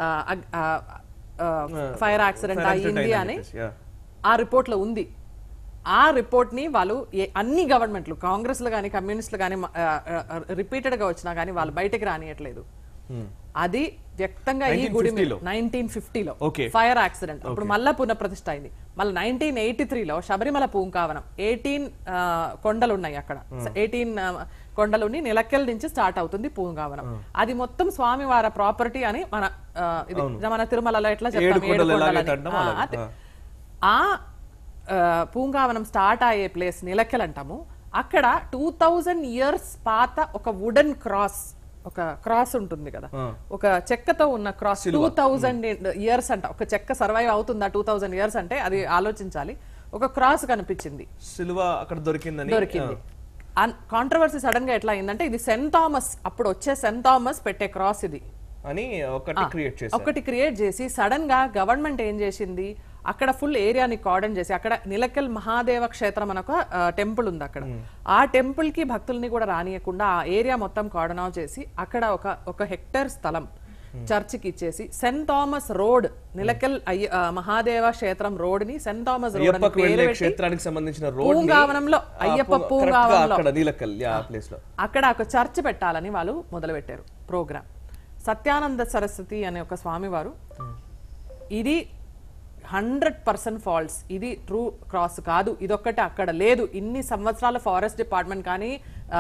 ఫైర్ యాక్సిడెంట్ అయ్యింది అని ఆ రిపోర్ట్ లో ఉంది. ఆ రిపోర్ట్ ని వాళ్ళు అన్ని గవర్నమెంట్లు, కాంగ్రెస్లు కానీ కమ్యూనిస్టులు కానీ రిపీటెడ్ గా వచ్చినా కానీ వాళ్ళు బయటకు రానియట్లేదు. అది వ్యక్తంగా ఈ గుడి మీద నైన్టీన్ ఫిఫ్టీలో ఫైర్ యాక్సిడెంట్ అప్పుడు మళ్ళా పునఃప్రతిష్ఠ అయింది. మళ్ళీ నైన్టీన్ ఎయిటీ త్రీలో శబరిమల పూంకావనం, ఎయిటీన్ కొండలు ఉన్నాయి అక్కడ, ఎయిటీన్ కొండలుని నిలక్కెల నుంచి స్టార్ట్ అవుతుంది పూంకావనం. అది మొత్తం స్వామివారి ప్రాపర్టీ అని మన మన తిరుమలలో ఎట్లా చెప్తాం. ఆ పూంకావనం స్టార్ట్ అయ్యే ప్లేస్ నిలక్కెల్ అంటాము. అక్కడ టూ థౌజండ్ ఇయర్స్ పాత ఒక వుడెన్ క్రాస్, ఒక క్రాస్ ఉంటుంది కదా, ఒక చెక్కతో ఉన్న క్రాస్, టూ థౌజండ్ ఇయర్స్ అంట. ఒక చెక్క సర్వైవ్ అవుతుందా టూ థౌజండ్ ఇయర్స్ అంటే? అది ఆలోచించాలి. ఒక క్రాస్ కనిపించింది, సిలువ అక్కడ దొరికింది దొరికింది కాంట్రవర్సీ సడన్ గా ఎట్లా అయిందంటే ఇది సెయింట్ థామస్, అప్పుడు వచ్చే సెయింట్ థామస్ పెట్టే క్రాస్ ఇది అని ఒకటి క్రియేట్ చేసి ఒకటి క్రియేట్ చేసి సడన్ గా గవర్నమెంట్ ఏం చేసింది, అక్కడ ఫుల్ ఏరియాని కార్డన్ చేసి, అక్కడ నిలకల్ మహాదేవ క్షేత్రం అని ఒక టెంపుల్ ఉంది అక్కడ, ఆ టెంపుల్ కి భక్తుల్ని కూడా రానియకుండా ఆ ఏరియా మొత్తం కార్డన్ ఆఫ్ చేసి అక్కడ ఒక ఒక హెక్టర్ స్థలం చర్చికి ఇచ్చేసి saint Thomas road, Nilakkal Mahadeva క్షేత్రం రోడ్ ని సెయింట్ థామస్ రోడ్ అని పేరు పెట్టి పూంగావనంలో అయ్యప్ప పూంగావనంలో అక్కడ ఒక చర్చ్ పెట్టాలని వాళ్ళు మొదలు పెట్టారు ప్రోగ్రామ్. సత్యానంద సరస్వతి అనే ఒక స్వామివారు ఇది హండ్రెడ్ పర్సెంట్ ఫాల్స్, ఇది ట్రూ క్రాస్ కాదు, ఇదొక్కటి అక్కడ లేదు, ఇన్ని సంవత్సరాల ఫారెస్ట్ డిపార్ట్మెంట్ కానీ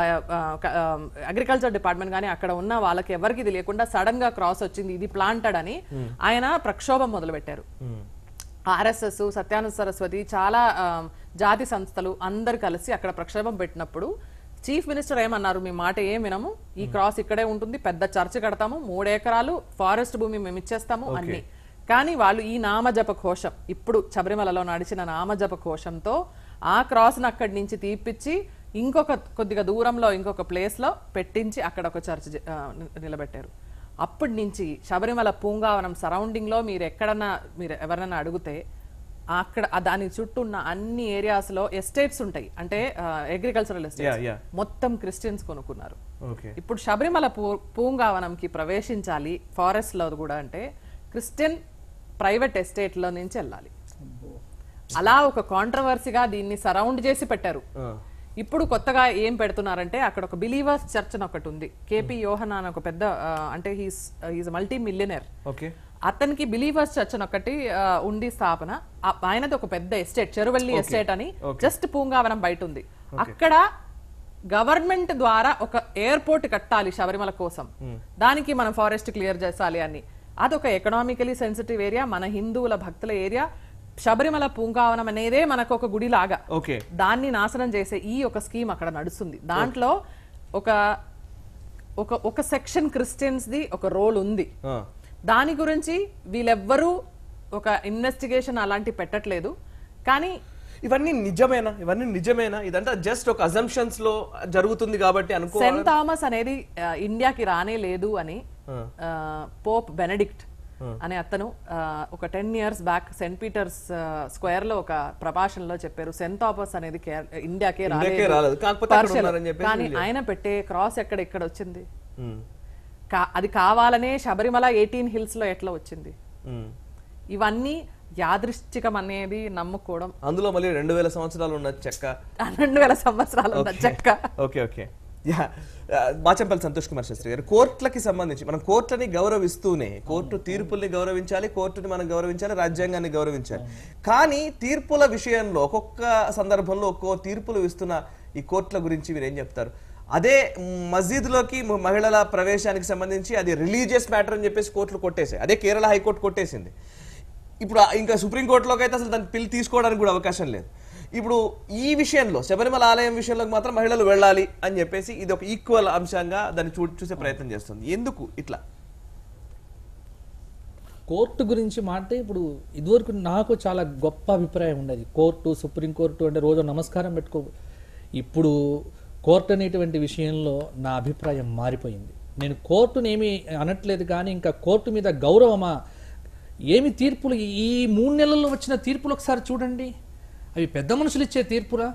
అగ్రికల్చర్ డిపార్ట్మెంట్ కానీ అక్కడ ఉన్న వాళ్ళకి ఎవరికి ఇది లేకుండా సడన్ గా క్రాస్ వచ్చింది, ఇది ప్లాంటెడ్ అని ఆయన ప్రక్షోభం మొదలు పెట్టారు. ఆర్ఎస్ఎస్, సత్యానంద సరస్వతి, చాలా జాతి సంస్థలు అందరు కలిసి అక్కడ ప్రక్షోభం పెట్టినప్పుడు చీఫ్ మినిస్టర్ ఏమన్నారు, మీ మాట ఏం వినము, ఈ క్రాస్ ఇక్కడే ఉంటుంది, పెద్ద చర్చ్ కడతాము, మూడు ఎకరాలు ఫారెస్ట్ భూమి మేము ఇచ్చేస్తాము అన్ని. కానీ వాళ్ళు ఈ నామజప ఘోషం, ఇప్పుడు శబరిమలలో నడిచిన నామజప ఘోషంతో ఆ క్రాస్ను అక్కడి నుంచి తీపిచ్చి ఇంకొక కొద్దిగా దూరంలో ఇంకొక ప్లేస్ లో పెట్టించి అక్కడ ఒక చర్చ్ నిలబెట్టారు. అప్పటి నుంచి శబరిమల పూంగావనం సరౌండింగ్లో మీరు ఎక్కడన్నా మీరు ఎవరన్నా అడిగితే అక్కడ దాని చుట్టూ ఉన్న అన్ని ఏరియాస్లో ఎస్టేట్స్ ఉంటాయి, అంటే అగ్రికల్చరల్ ఎస్టేట్స్ మొత్తం క్రిస్టియన్స్ కొనుక్కున్నారు. ఇప్పుడు శబరిమల పూ పూంగావనంకి ప్రవేశించాలి ఫారెస్ట్ లో కూడా అంటే క్రిస్టియన్ ప్రైవేట్ ఎస్టేట్ లో నుంచి వెళ్ళాలి. అలా ఒక కాంట్రవర్సీగా దీన్ని సరౌండ్ చేసి పెట్టారు. ఇప్పుడు కొత్తగా ఏం పెడుతున్నారంటే అక్కడ ఒక బిలీవర్స్ చర్చ్ అని ఒకటి ఉంది. కేపీ యోహన్ అని ఒక పెద్ద అంటే హీస్ హీస్ మల్టీ మిలియనర్. అతనికి బిలీవర్స్ చర్చ్ అని ఒకటి ఉంది స్థాపన. ఆయనది ఒక పెద్ద ఎస్టేట్, చెరువల్లి ఎస్టేట్ అని జస్ట్ పూంగావనం బయట ఉంది. అక్కడ గవర్నమెంట్ ద్వారా ఒక ఎయిర్పోర్ట్ కట్టాలి శబరిమల కోసం, దానికి మనం ఫారెస్ట్ క్లియర్ చేసాలి అని. అదొక ఎకనామికలీ సెన్సిటివ్ ఏరియా, మన హిందువుల భక్తుల ఏరియా. శబరిమల పూంగావనం అనేదే మనకు ఒక గుడి లాగా, దాన్ని నాశనం చేసే ఈ ఒక స్కీమ్ అక్కడ నడుస్తుంది. దాంట్లో ఒక ఒక ఒక సెక్షన్ క్రిస్టియన్స్ ది ఒక రోల్ ఉంది. దాని గురించి వీళ్ళెవ్వరూ ఒక ఇన్వెస్టిగేషన్ అలాంటి పెట్టట్లేదు. కానీ ఇవన్నీ నిజమేనా? ఇవన్నీ నిజమేనా? ఇదంతా జస్ట్ ఒక అజంప్షన్స్ లో జరుగుతుంది కాబట్టి అనుకో. సెయింట్ థామస్ అనేది ఇండియాకి రానే లేదు అని పోప్ బెనడిక్ట్ అనే అతను ఒక ten years back saint Peter's square లో ఒక ప్రభాషణలో చెప్పారు, సెయింట్ థామస్ అనేది ఇండియాకే రాలేదు, కానీ ఆయన పెట్టే క్రాస్ ఎక్కడ ఇక్కడ వచ్చింది? అది కావాలనే శబరిమల ఎయిటీన్ హిల్స్ లో ఎట్లా వచ్చింది? ఇవన్నీ యాదృశ్చికం అనేది నమ్ముకోవడం. అందులో మళ్ళీ రెండు వేల సంవత్సరాలు ఉన్న చెక్క, రెండు వేల సంవత్సరాలు ఉన్న చెక్క. ఓకే ఓకే బాచంపల్లి సంతోష్ కుమార్ శాస్త్రి గారు, కోర్టులకి సంబంధించి మనం కోర్టుని గౌరవిస్తూనే, కోర్టు తీర్పుల్ని గౌరవించాలి, కోర్టుని మనం గౌరవించాలి, రాజ్యాంగాన్ని గౌరవించాలి. కానీ తీర్పుల విషయంలో ఒక్కొక్క సందర్భంలో ఒక్కో తీర్పులు ఇస్తున్న ఈ కోర్టుల గురించి మీరు ఏం చెప్తారు? అదే మస్జిద్లోకి మహిళల ప్రవేశానికి సంబంధించి అది రిలీజియస్ మ్యాటర్ అని చెప్పేసి కోర్టులు కొట్టేసాయి. అదే కేరళ హైకోర్టు కొట్టేసింది. ఇప్పుడు ఇంకా సుప్రీంకోర్టులోకి అయితే అసలు దాన్ని పిల్లి తీసుకోవడానికి కూడా అవకాశం లేదు. ఇప్పుడు ఈ విషయంలో శబరిమల ఆలయం విషయంలో మాత్రం మహిళలు వెళ్ళాలి అని చెప్పేసి ఇది ఒక ఈక్వల్ అంశంగా దాన్ని చూ చూసే ప్రయత్నం చేస్తుంది. ఎందుకు ఇట్లా? కోర్టు గురించి మాట ఇప్పుడు ఇదివరకు నాకు చాలా గొప్ప అభిప్రాయం ఉండేది. కోర్టు, సుప్రీంకోర్టు అంటే రోజు నమస్కారం పెట్టుకో. ఇప్పుడు కోర్టు అనేటువంటి విషయంలో నా అభిప్రాయం మారిపోయింది. నేను కోర్టుని ఏమీ అనట్లేదు, కానీ ఇంకా కోర్టు మీద గౌరవమా? ఏమి తీర్పులు, ఈ మూడు నెలల్లో వచ్చిన తీర్పులు ఒకసారి చూడండి. అవి పెద్ద మనుషులు ఇచ్చే తీర్పురా?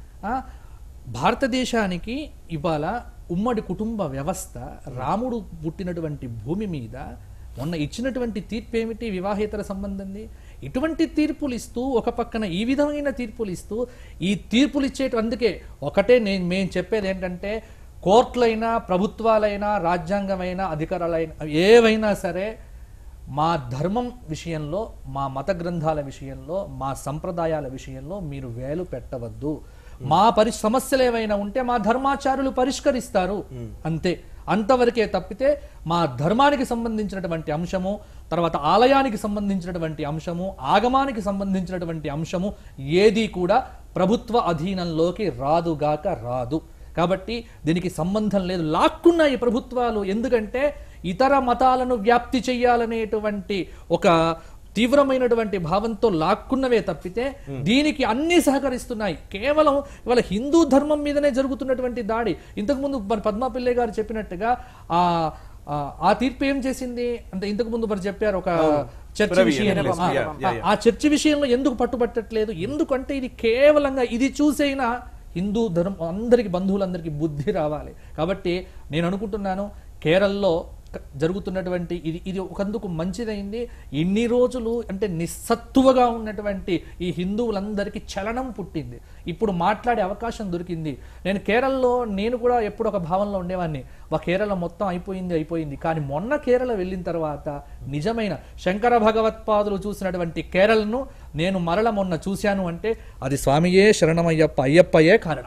భారతదేశానికి ఇవాళ ఉమ్మడి కుటుంబ వ్యవస్థ, రాముడు పుట్టినటువంటి భూమి మీద మొన్న ఇచ్చినటువంటి తీర్పు ఏమిటి? వివాహేతర సంబంధంది. ఇటువంటి తీర్పులు ఇస్తూ ఒక పక్కన ఈ విధమైన తీర్పులు ఇస్తూ ఈ తీర్పులు ఇచ్చేట అందుకే ఒకటే నేను మేము చెప్పేది ఏంటంటే, కోర్టులైనా ప్రభుత్వాలైనా రాజ్యాంగమైనా అధికారాలైనా ఏవైనా సరే మా ధర్మం విషయంలో, మా మత గ్రంథాల విషయంలో, మా సంప్రదాయాల విషయంలో మీరు వేలు పెట్టవద్దు. మా పరి సమస్యలు ఏవైనా ఉంటే మా ధర్మాచారులు పరిష్కరిస్తారు, అంతే. అంతవరకే తప్పితే మా ధర్మానికి సంబంధించినటువంటి అంశము, తర్వాత ఆలయానికి సంబంధించినటువంటి అంశము, ఆగమానికి సంబంధించినటువంటి అంశము ఏది కూడా ప్రభుత్వ అధీనంలోకి రాదుగాక రాదు. కాబట్టి దీనికి సంబంధం లేదు. లాక్కున్నాయి ప్రభుత్వాలు, ఎందుకంటే ఇతర మతాలను వ్యాప్తి చెయ్యాలనేటువంటి ఒక తీవ్రమైనటువంటి భావంతో లాక్కున్నవే తప్పితే దీనికి అన్ని సహకరిస్తున్నాయి. కేవలం ఇవాళ హిందూ ధర్మం మీదనే జరుగుతున్నటువంటి దాడి. ఇంతకుముందు మరి పద్మా పిల్లై గారు చెప్పినట్టుగా ఆ ఆ తీర్పు ఏం చేసింది అంటే, ఇంతకు ముందు మరి చెప్పారు ఒక చర్చ విషయంలో, ఆ చర్చ విషయంలో ఎందుకు పట్టుబట్టట్లేదు? ఎందుకంటే ఇది కేవలంగా ఇది చూసైనా హిందూ ధర్మం అందరికి, బంధువులందరికీ బుద్ధి రావాలి. కాబట్టి నేను అనుకుంటున్నాను కేరళలో జరుగుతున్నటువంటి ఇది ఇది ఒకందుకు మంచిదైంది. ఇన్ని రోజులు అంటే నిస్సత్తువగా ఉన్నటువంటి ఈ హిందువులందరికీ చలనం పుట్టింది. ఇప్పుడు మాట్లాడే అవకాశం దొరికింది. నేను కేరళలో నేను కూడా ఎప్పుడు ఒక భావనలో ఉండేవాడిని, వా కేరళ మొత్తం అయిపోయింది అయిపోయింది కానీ మొన్న కేరళ వెళ్ళిన తర్వాత నిజమైన శంకర భగవత్పాదులు చూసినటువంటి కేరళను నేను మరల మొన్న చూశాను అంటే అది స్వామియే శరణమయ్యప్ప, అయ్యప్పయే కారణం.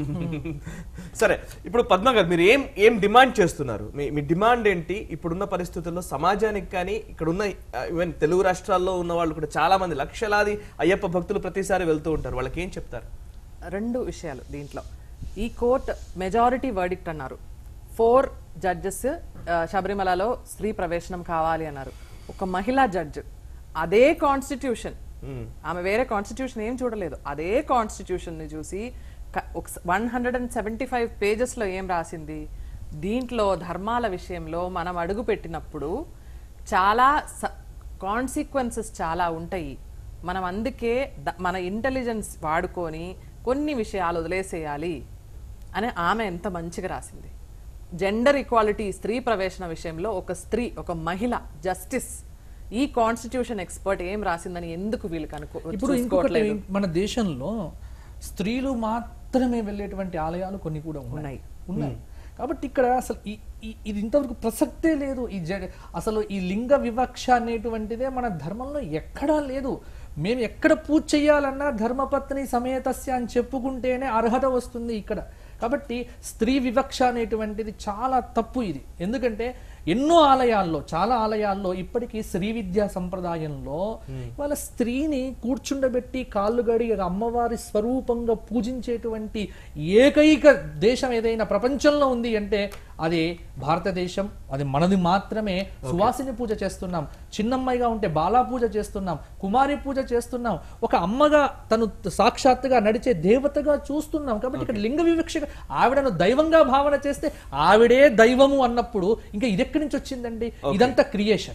సరే, ఇప్పుడు పద్మ గారు మీరు ఏం ఏం డిమాండ్ చేస్తున్నారు? మీ మీ డిమాండ్ ఏంటి ఇప్పుడున్న పరిస్థితుల్లో సమాజానికి? కానీ ఇక్కడున్న ఈవెన్ తెలుగు రాష్ట్రాల్లో ఉన్న వాళ్ళు కూడా చాలా మంది లక్షలాది అయ్యప్ప భక్తులు ప్రతిసారి వెళ్తూ ఉంటారు, వాళ్ళకి ఏం చెప్తారు? రెండు విషయాలు దీంట్లో. ఈ కోర్ట్ మెజారిటీ వర్డిక్ట్ అన్నారు. ఫోర్ జడ్జెస్ శబరిమలలో స్త్రీ ప్రవేశనం కావాలి అన్నారు. ఒక మహిళా జడ్జ్, అదే కాన్స్టిట్యూషన్, ఆమె వేరే కాన్స్టిట్యూషన్ ఏం చూడలేదు, అదే కాన్స్టిట్యూషన్ ని చూసి one hundred and seventy five pages లో ఏం రాసింది? దీంట్లో ధర్మాల విషయంలో మనం అడుగు పెట్టినప్పుడు చాలా కాన్సిక్వెన్సెస్ చాలా ఉంటాయి. మనం అందుకే మన ఇంటెలిజెన్స్ వాడుకొని కొన్ని విషయాలు వదిలేసేయాలి అని ఆమె ఎంత మంచిగా రాసింది. జెండర్ ఈక్వాలిటీ, స్త్రీ ప్రవేశన విషయంలో ఒక స్త్రీ, ఒక మహిళ జస్టిస్, ఈ కాన్స్టిట్యూషన్ ఎక్స్పర్ట్ ఏం రాసిందని ఎందుకు వీళ్ళకి అనుకో. ఇప్పుడు ఇంకొకటి, మన దేశంలో స్త్రీలు మాత్రమే వెళ్ళేటువంటి ఆలయాలు కొన్ని కూడా ఉన్నాయి ఉన్నాయి కాబట్టి ఇక్కడ అసలు ఇది ఇంతవరకు ప్రసక్తే లేదు. ఈ అసలు ఈ లింగ వివక్ష అనేటువంటిదే మన ధర్మంలో ఎక్కడా లేదు. మేము ఎక్కడ పూజ చేయాలన్నా ధర్మపత్ని సమేతస్య అని చెప్పుకుంటేనే అర్హత వస్తుంది ఇక్కడ. కాబట్టి స్త్రీ వివక్ష అనేటువంటిది చాలా తప్పు ఇది. ఎందుకంటే ఎన్నో ఆలయాల్లో, చాలా ఆలయాల్లో ఇప్పటికీ శ్రీ విద్యా సంప్రదాయంలో వాళ్ళ స్త్రీని కూర్చుండబెట్టి కాళ్ళు గడి అమ్మవారి స్వరూపంగా పూజించేటువంటి ఏకైక దేశం ఏదైనా ప్రపంచంలో ఉంది అంటే అది భారతదేశం. అది మనది మాత్రమే. సువాసిని పూజ చేస్తున్నాం, చిన్నమ్మాయిగా ఉంటే బాలా పూజ చేస్తున్నాం, కుమారి పూజ చేస్తున్నాం, ఒక అమ్మగా తను సాక్షాత్తుగా నడిచే దేవతగా చూస్తున్నాం. కాబట్టి ఇక్కడ లింగ వివక్ష, ఆవిడను దైవంగా భావన చేస్తే ఆవిడే దైవము అన్నప్పుడు ఇంకా ఇదెక్కడి నుంచి వచ్చిందండి? ఇదంతా క్రియేషన్.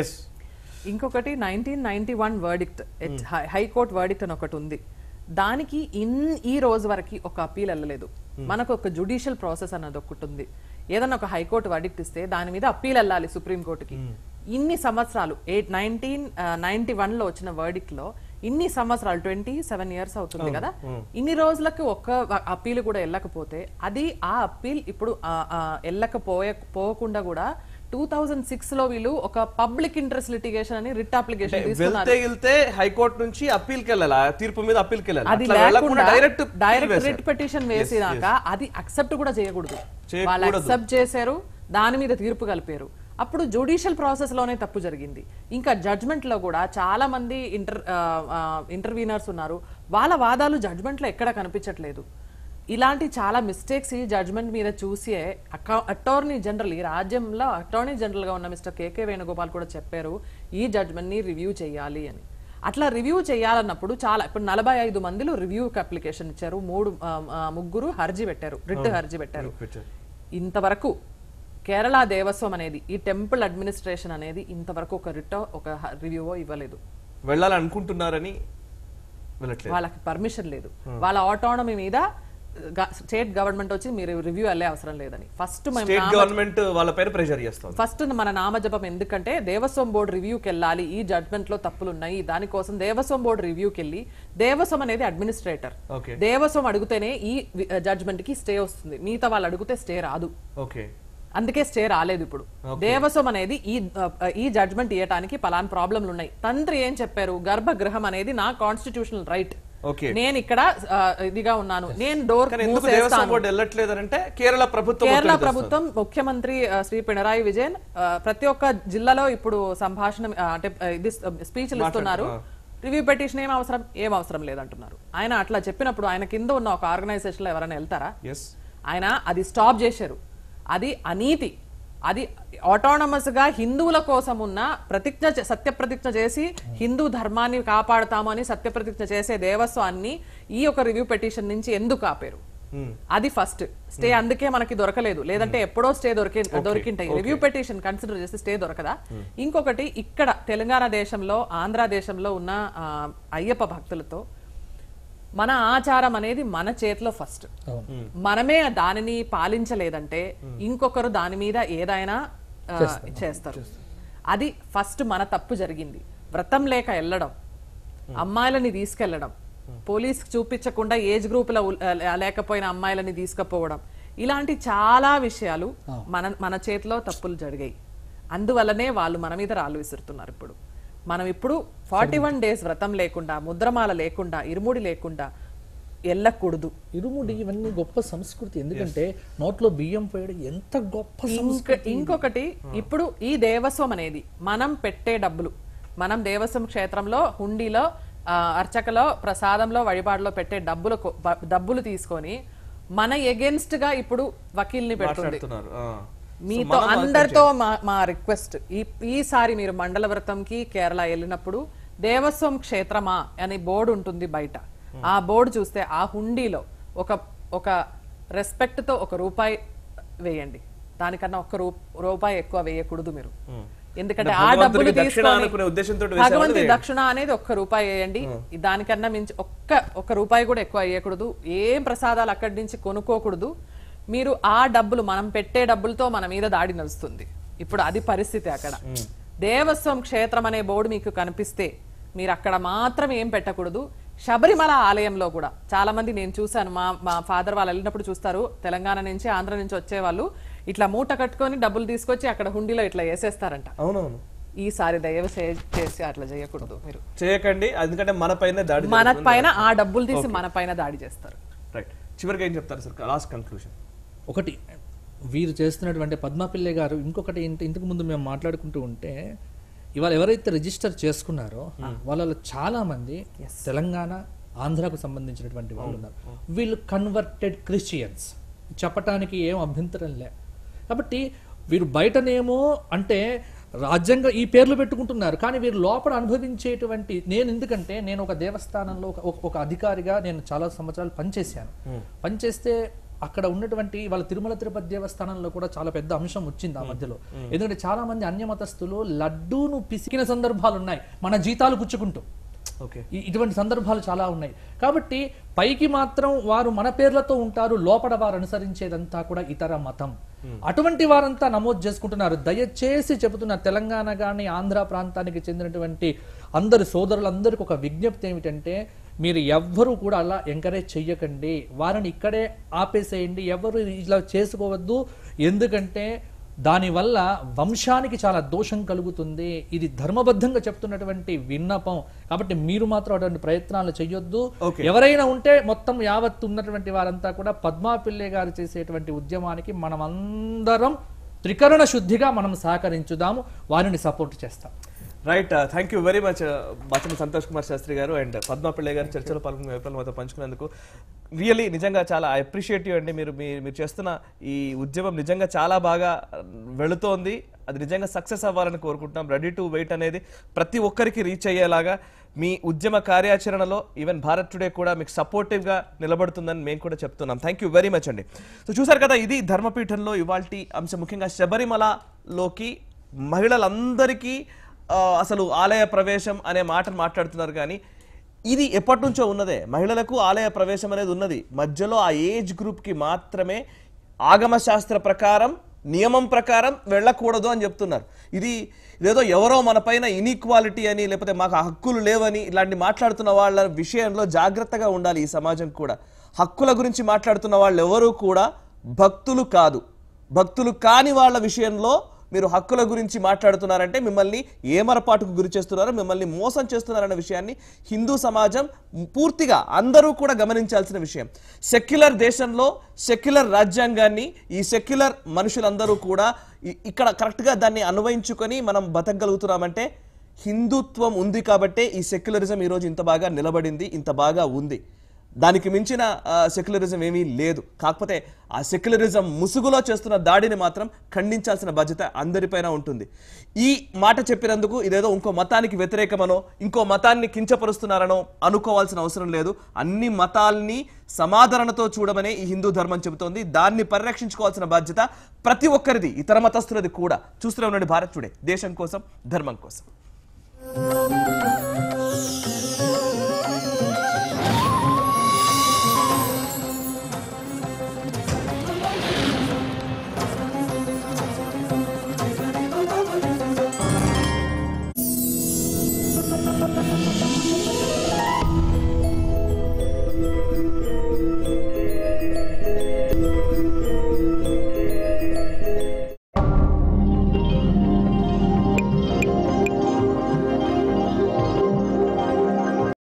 ఇంకొకటి nineteen ninety one verdict, high court verdict అని ఒకటి ఉంది. దానికి ఇన్ ఈ రోజు వరకు ఒక అపీల్ వెళ్ళలేదు. మనకు ఒక జుడిషియల్ ప్రాసెస్ అన్నది ఒకటి ఉంది. ఏదన్నా ఒక హైకోర్టు వర్డిక్ట్ ఇస్తే దాని మీద అప్పీల్ వెళ్ళాలి సుప్రీంకోర్టుకి. ఇన్ని సంవత్సరాలు ఎయిట్ నైన్టీన్ నైన్టీ వన్ లో వచ్చిన వర్డిక్ట్ లో ఇన్ని సంవత్సరాలు ట్వంటీ సెవెన్ ఇయర్స్ అవుతుంది కదా, ఇన్ని రోజులకు ఒక్క అప్పీల్ కూడా వెళ్ళకపోతే అది ఆ అప్పీల్ ఇప్పుడు వెళ్ళకపోయే పోకుండా కూడా టూ థౌజండ్ సిక్స్ లో వీళ్ళు ఒక పబ్లిక్ ఇంట్రెస్ట్ లిటిగేషన్ అని రిట్ అప్లికేషన్ హైకోర్టు నుంచి అప్పీల్ కెళ్ళాలి, తీర్పు మీద అప్పీల్ కెళ్ళాలి. అది లేకుండా డైరెక్ట్ డైరెక్ట్ రిట్ పిటిషన్ వేసినాక అది అక్సెప్ట్ కూడా చేయకూడదు. వాళ్ళు అక్సెప్ట్ చేశారు, దాని మీద తీర్పు కలిపారు. అప్పుడు జ్యుడిషియల్ ప్రాసెస్ లోనే తప్పు జరిగింది. ఇంకా జడ్జ్మెంట్ లో కూడా చాలా మంది ఇంటర్ ఇంటర్వీనర్స్ ఉన్నారు, వాళ్ళ వాదాలు జడ్జ్మెంట్ లో ఎక్కడ కనిపించట్లేదు. ఇలాంటి చాలా మిస్టేక్స్ ఈ జడ్జ్మెంట్ మీద చూసి అటార్నీ జనరల్, ఈ రాజ్యంలో అటార్నీ జనరల్ గా ఉన్న మిస్టర్ కేకే వేణుగోపాల్ కూడా చెప్పారు ఈ జడ్జ్మెంట్ ని రివ్యూ చేయాలి అని. అట్లా రివ్యూ చేయాలన్నప్పుడు చాలా ఇప్పుడు నలభై ఐదు మందిలో రివ్యూ అప్లికేషన్ ఇచ్చారు, మూడు ముగ్గురు హర్జీ పెట్టారు, రిట్ హర్జీ పెట్టారు. ఇంతవరకు కేరళ దేవస్వం అనేది, ఈ టెంపుల్ అడ్మినిస్ట్రేషన్ అనేది ఇంతవరకు ఒక రిట్ ఒక రివ్యూ ఇవ్వలేదు. వెళ్ళాలనుకుంటున్నారని వాళ్ళకి పర్మిషన్ లేదు. వాళ్ళ ఆటోనమీ మీద స్టేట్ గవర్నమెంట్ వచ్చి మీరు రివ్యూ వెళ్ళే అవసరం లేదని ఫస్ట్ గవర్నమెంట్ వాళ్ళ పైన ప్రెషర్ చేస్తుంది. ఫస్ట్ మన నామజపం ఎందుకంటే దేవస్వం బోర్డు రివ్యూకి వెళ్ళాలి, ఈ జడ్జ్మెంట్ లో తప్పులు ఉన్నాయి, దానికోసం దేవస్వం బోర్డు రివ్యూకి వెళ్ళి, దేవస్వం అనేది అడ్మినిస్ట్రేటర్, దేవస్వం అడిగితేనే ఈ జడ్జ్మెంట్ కి స్టే వస్తుంది, మిగతా వాళ్ళు అడిగితే స్టే రాదు. అందుకే స్టే రాలేదు. ఇప్పుడు దేవస్వం అనేది ఈ ఈ జడ్జ్మెంట్ ఇవ్వడానికి పలానా ప్రాబ్లంలు ఉన్నాయి. తంత్రి ఏం చెప్పారు, గర్భగృహం అనేది నా కాన్స్టిట్యూషనల్ రైట్, నేను ఇక్కడ ఇదిగా ఉన్నాను, నేను డోర్ కేరళ ప్రభుత్వం కేరళ ప్రభుత్వం ముఖ్యమంత్రి శ్రీ పినరాయి విజయన్ ప్రతి ఒక్క జిల్లాలో ఇప్పుడు సంభాషణ అంటే ఇది స్పీచ్లు ఇస్తున్నారు. రివ్యూ పిటిషన్ ఏం అవసరం ఏం అవసరం లేదంటున్నారు. ఆయన అట్లా చెప్పినప్పుడు ఆయన కింద ఉన్న ఒక ఆర్గనైజేషన్ లో ఎవరైనా వెళ్తారా? ఆయన అది స్టాప్ చేశారు. అది అనీతి. అది ఆటోనమస్ గా హిందువుల కోసం ఉన్న ప్రతిజ్ఞ, సత్యప్రతిజ్ఞ చేసి హిందూ ధర్మాన్ని కాపాడుతామని సత్యప్రతిజ్ఞ చేసే దేవస్వాన్ని ఈ యొక్క రివ్యూ పిటిషన్ నుంచి ఎందుకు ఆపారు? అది ఫస్ట్ స్టే అందుకే మనకి దొరకలేదు, లేదంటే ఎప్పుడో స్టే దొరికి దొరికింటాయి. రివ్యూ పిటిషన్ కన్సిడర్ చేసి స్టే దొరకదా? ఇంకొకటి, ఇక్కడ తెలంగాణ దేశంలో, ఆంధ్ర దేశంలో ఉన్న అయ్యప్ప భక్తులతో మన ఆచారం అనేది మన చేతిలో ఫస్ట్. మనమే దానిని పాలించలేదంటే ఇంకొకరు దాని మీద ఏదైనా చేస్తారు. అది ఫస్ట్ మన తప్పు జరిగింది. వ్రతం లేక వెళ్ళడం, అమ్మాయిలని తీసుకెళ్లడం, పోలీస్ చూపించకుండా ఏజ్ గ్రూప్ లో లేకపోయిన అమ్మాయిలని తీసుకుపోవడం, ఇలాంటి చాలా విషయాలు మన మన చేతిలో తప్పులు జరిగాయి. అందువల్లనే వాళ్ళు మన మీద రాళ్ళు విసురుతున్నారు. ఇప్పుడు మనం ఇప్పుడు ఫార్టీ వన్ డేస్ వ్రతం లేకుండా, ముద్రమాల లేకుండా, ఇరుముడి లేకుండా వెళ్ళకూడదు. ఇరుముడి ఇవన్నీ గొప్ప సంస్కృతి. ఎందుకంటే నోట్లో బియ్యం పోయడం ఎంత గొప్ప సంస్కృతి. ఇంకొకటి, ఇప్పుడు ఈ దేవస్వం అనేది మనం పెట్టే డబ్బులు, మనం దేవస్వం క్షేత్రంలో హుండీలో అర్చకలో ప్రసాదంలో వഴിపాడులో పెట్టే డబ్బులు డబ్బులు తీసుకొని మన ఎగెన్స్ట్ గా ఇప్పుడు వకీల్ని పెడుతుంది. మీతో అందరితో మా రిక్వెస్ట్, ఈసారి మీరు మండల వ్రతంకి కేరళ వెళ్ళినప్పుడు దేవస్వం క్షేత్రమా అని బోర్డు ఉంటుంది బయట. ఆ బోర్డు చూస్తే ఆ హుండీలో ఒక ఒక రెస్పెక్ట్ తో ఒక రూపాయి వేయండి. దానికన్నా ఒక్క రూ- రూపాయి ఎక్కువ వేయకూడదు మీరు. ఎందుకంటే అంటే ఆ డబ్బులు భగవంతుడికి దక్షిణ తీసుకొని అనుకునే ఉద్దేశంతో వేసేవాళ్ళు భగవంతుడి వేయండి. దక్షిణ అనేది ఒక్క రూపాయి వేయండి. దానికన్నా మించి ఒక్క ఒక్క రూపాయి కూడా ఎక్కువ వేయకూడదు. ఏం ప్రసాదాలు అక్కడి నుంచి కొనుక్కోకూడదు. మీరు ఆ డబ్బులు మనం పెట్టే డబ్బులతో మన మీద దాడి నడుస్తుంది. ఇప్పుడు అది పరిస్థితి. అక్కడ దేవస్వం క్షేత్రం అనే బోర్డు మీకు కనిపిస్తే మీరు అక్కడ మాత్రం ఏం పెట్టకూడదు. శబరిమల ఆలయంలో కూడా చాలా మంది నేను చూశాను, మా మా ఫాదర్ వాళ్ళు వెళ్ళినప్పుడు చూస్తారు, తెలంగాణ నుంచి ఆంధ్ర నుంచి వచ్చేవాళ్ళు ఇట్లా మూట కట్టుకొని డబ్బులు తీసుకొచ్చి అక్కడ హుండీలో ఇట్లా వేసేస్తారంట. అవునవును, ఈసారి దయవ చేసి అట్లా చేయకూడదు, మీరు చేయకండి. ఎందుకంటే మన పైన దాడి మన పైన ఆ డబ్బులు తీసి మన పైన దాడి చేస్తారు. రైట్. చివరిగా ఏం చెప్తారు సార్, లాస్ట్ కన్క్లూజన్? ఒకటి, వీరు చేస్తున్నటువంటి పద్మా పిల్లై గారు ఇంకొకటి ఇంత- ఇంతకు ముందు మేము మాట్లాడుకుంటూ ఉంటే ఇవాళ ఎవరైతే రిజిస్టర్ చేసుకున్నారో వాళ్ళలో చాలా మంది తెలంగాణ ఆంధ్రాకు సంబంధించినటువంటి వాళ్ళు ఉన్నారు. వీళ్ళు కన్వర్టెడ్ క్రిస్టియన్స్, చెప్పటానికి ఏం అభ్యంతరం లే. కాబట్టి వీరు బయటనేమో అంటే రాజ్యాంగ ఈ పేర్లు పెట్టుకుంటున్నారు, కానీ వీరు లోపల అనుభవించేటువంటి, నేను ఎందుకంటే నేను ఒక దేవస్థానంలో ఒక ఒక అధికారిగా నేను చాలా సంవత్సరాలు పనిచేశాను. పనిచేస్తే అక్కడ ఉన్నటువంటి వాళ్ళ తిరుమల తిరుపతి దేవస్థానంలో కూడా చాలా పెద్ద అంశం వచ్చింది ఆ మధ్యలో. ఎందుకంటే చాలా మంది అన్యమతస్థులు లడ్డూను పిసికిన సందర్భాలు ఉన్నాయి, మన జీతాలు పుచ్చుకుంటూ. ఇటువంటి సందర్భాలు చాలా ఉన్నాయి. కాబట్టి పైకి మాత్రం వారు మన పేర్లతో ఉంటారు, లోపల వారు అనుసరించేదంతా కూడా ఇతర మతం. అటువంటి వారంతా నమోదు చేసుకుంటున్నారు. దయచేసి చెబుతున్నారు, తెలంగాణ కానీ ఆంధ్ర ప్రాంతానికి చెందినటువంటి అందరి సోదరులందరికీ ఒక విజ్ఞప్తి ఏమిటంటే, మీరు ఎవ్వరూ కూడా అలా ఎంకరేజ్ చెయ్యకండి, వారిని ఇక్కడే ఆపేసేయండి, ఎవరు ఇలా చేసుకోవద్దు. ఎందుకంటే దానివల్ల వంశానికి చాలా దోషం కలుగుతుంది. ఇది ధర్మబద్ధంగా చెప్తున్నటువంటి విన్నపం. కాబట్టి మీరు మాత్రం అటువంటి ప్రయత్నాలు చేయొద్దు. ఎవరైనా ఉంటే మొత్తం యావత్తు ఉన్నటువంటి వారంతా కూడా పద్మా పిల్లై గారు చేసేటువంటి ఉద్యమానికి మనం అందరం త్రికరణ శుద్ధిగా మనం సహకరించుదాము, వారిని సపోర్ట్ చేస్తాం. Right. Thank you very much Bachana Santosh Kumar Shastri గారు అండ్ పద్మా పిల్లై గారు చర్చలో పాల్గొన్న అభిప్రాయాలు మాతో పంచుకున్నందుకు రియల్లీ నిజంగా చాలా ఐ అప్రిషియేట్ యూ అండి. మీరు మీరు చేస్తున్న ఈ ఉద్యమం నిజంగా చాలా బాగా వెళుతోంది. అది నిజంగా సక్సెస్ అవ్వాలని కోరుకుంటున్నాం. రెడీ టు వెయిట్ అనేది ప్రతి ఒక్కరికి రీచ్ అయ్యేలాగా మీ ఉద్యమ కార్యాచరణలో ఈవెన్ భారత్ టుడే కూడా మీకు సపోర్టివ్గా నిలబడుతుందని మేము కూడా చెప్తున్నాం. థ్యాంక్ యూ వెరీ మచ్ అండి. సో చూసారు కదా, ఇది ధర్మపీఠంలో ఇవాల్టి అంశం. ముఖ్యంగా శబరిమలలోకి మహిళలందరికీ అసలు ఆలయ ప్రవేశం అనే మాటను మాట్లాడుతున్నారు, కానీ ఇది ఎప్పటి నుంచో ఉన్నదే. మహిళలకు ఆలయ ప్రవేశం అనేది ఉన్నది. మధ్యలో ఆ ఏజ్ గ్రూప్కి మాత్రమే ఆగమ శాస్త్ర ప్రకారం నియమం ప్రకారం వెళ్ళకూడదు అని చెప్తున్నారు. ఇది ఇదేదో ఎవరో మన పైన ఇన్ఈక్వాలిటీ అని, లేకపోతే మాకు హక్కులు లేవని ఇలాంటి మాట్లాడుతున్న వాళ్ళ విషయంలో జాగ్రత్తగా ఉండాలి. ఈ సమాజం కూడా హక్కుల గురించి మాట్లాడుతున్న వాళ్ళు ఎవరూ కూడా భక్తులు కాదు. భక్తులు కాని వాళ్ళ విషయంలో మీరు హక్కుల గురించి మాట్లాడుతున్నారంటే మిమ్మల్ని ఏమరపాటుకు గురి చేస్తున్నారు, మిమ్మల్ని మోసం చేస్తున్నారన్న విషయాన్ని హిందూ సమాజం పూర్తిగా అందరూ కూడా గమనించాల్సిన విషయం. సెక్యులర్ దేశంలో సెక్యులర్ రాజ్యాంగాన్ని ఈ సెక్యులర్ మనుషులందరూ కూడా ఇక్కడ కరెక్ట్గా దాన్ని అన్వయించుకొని మనం బతకగలుగుతున్నామంటే హిందుత్వం ఉంది కాబట్టే ఈ సెక్యులరిజం ఈరోజు ఇంత బాగా నిలబడింది, ఇంత బాగా ఉంది. దానికి మించిన సెక్యులరిజం ఏమీ లేదు. కాకపోతే ఆ సెక్యులరిజం ముసుగులో చేస్తున్న దాడిని మాత్రం ఖండించాల్సిన బాధ్యత అందరిపైన ఉంటుంది. ఈ మాట చెప్పినందుకు ఇదేదో ఇంకో మతానికి వ్యతిరేకమనో ఇంకో మతాన్ని కించపరుస్తున్నారనో అనుకోవాల్సిన అవసరం లేదు. అన్ని మతాల్ని సమాదరణతో చూడమనే ఈ హిందూ ధర్మం చెబుతోంది. దాన్ని పరిరక్షించుకోవాల్సిన బాధ్యత ప్రతి ఒక్కరిది, ఇతర మతస్థులది కూడా. చూస్తూనే ఉండండి భారత్ టుడే, దేశం కోసం ధర్మం కోసం.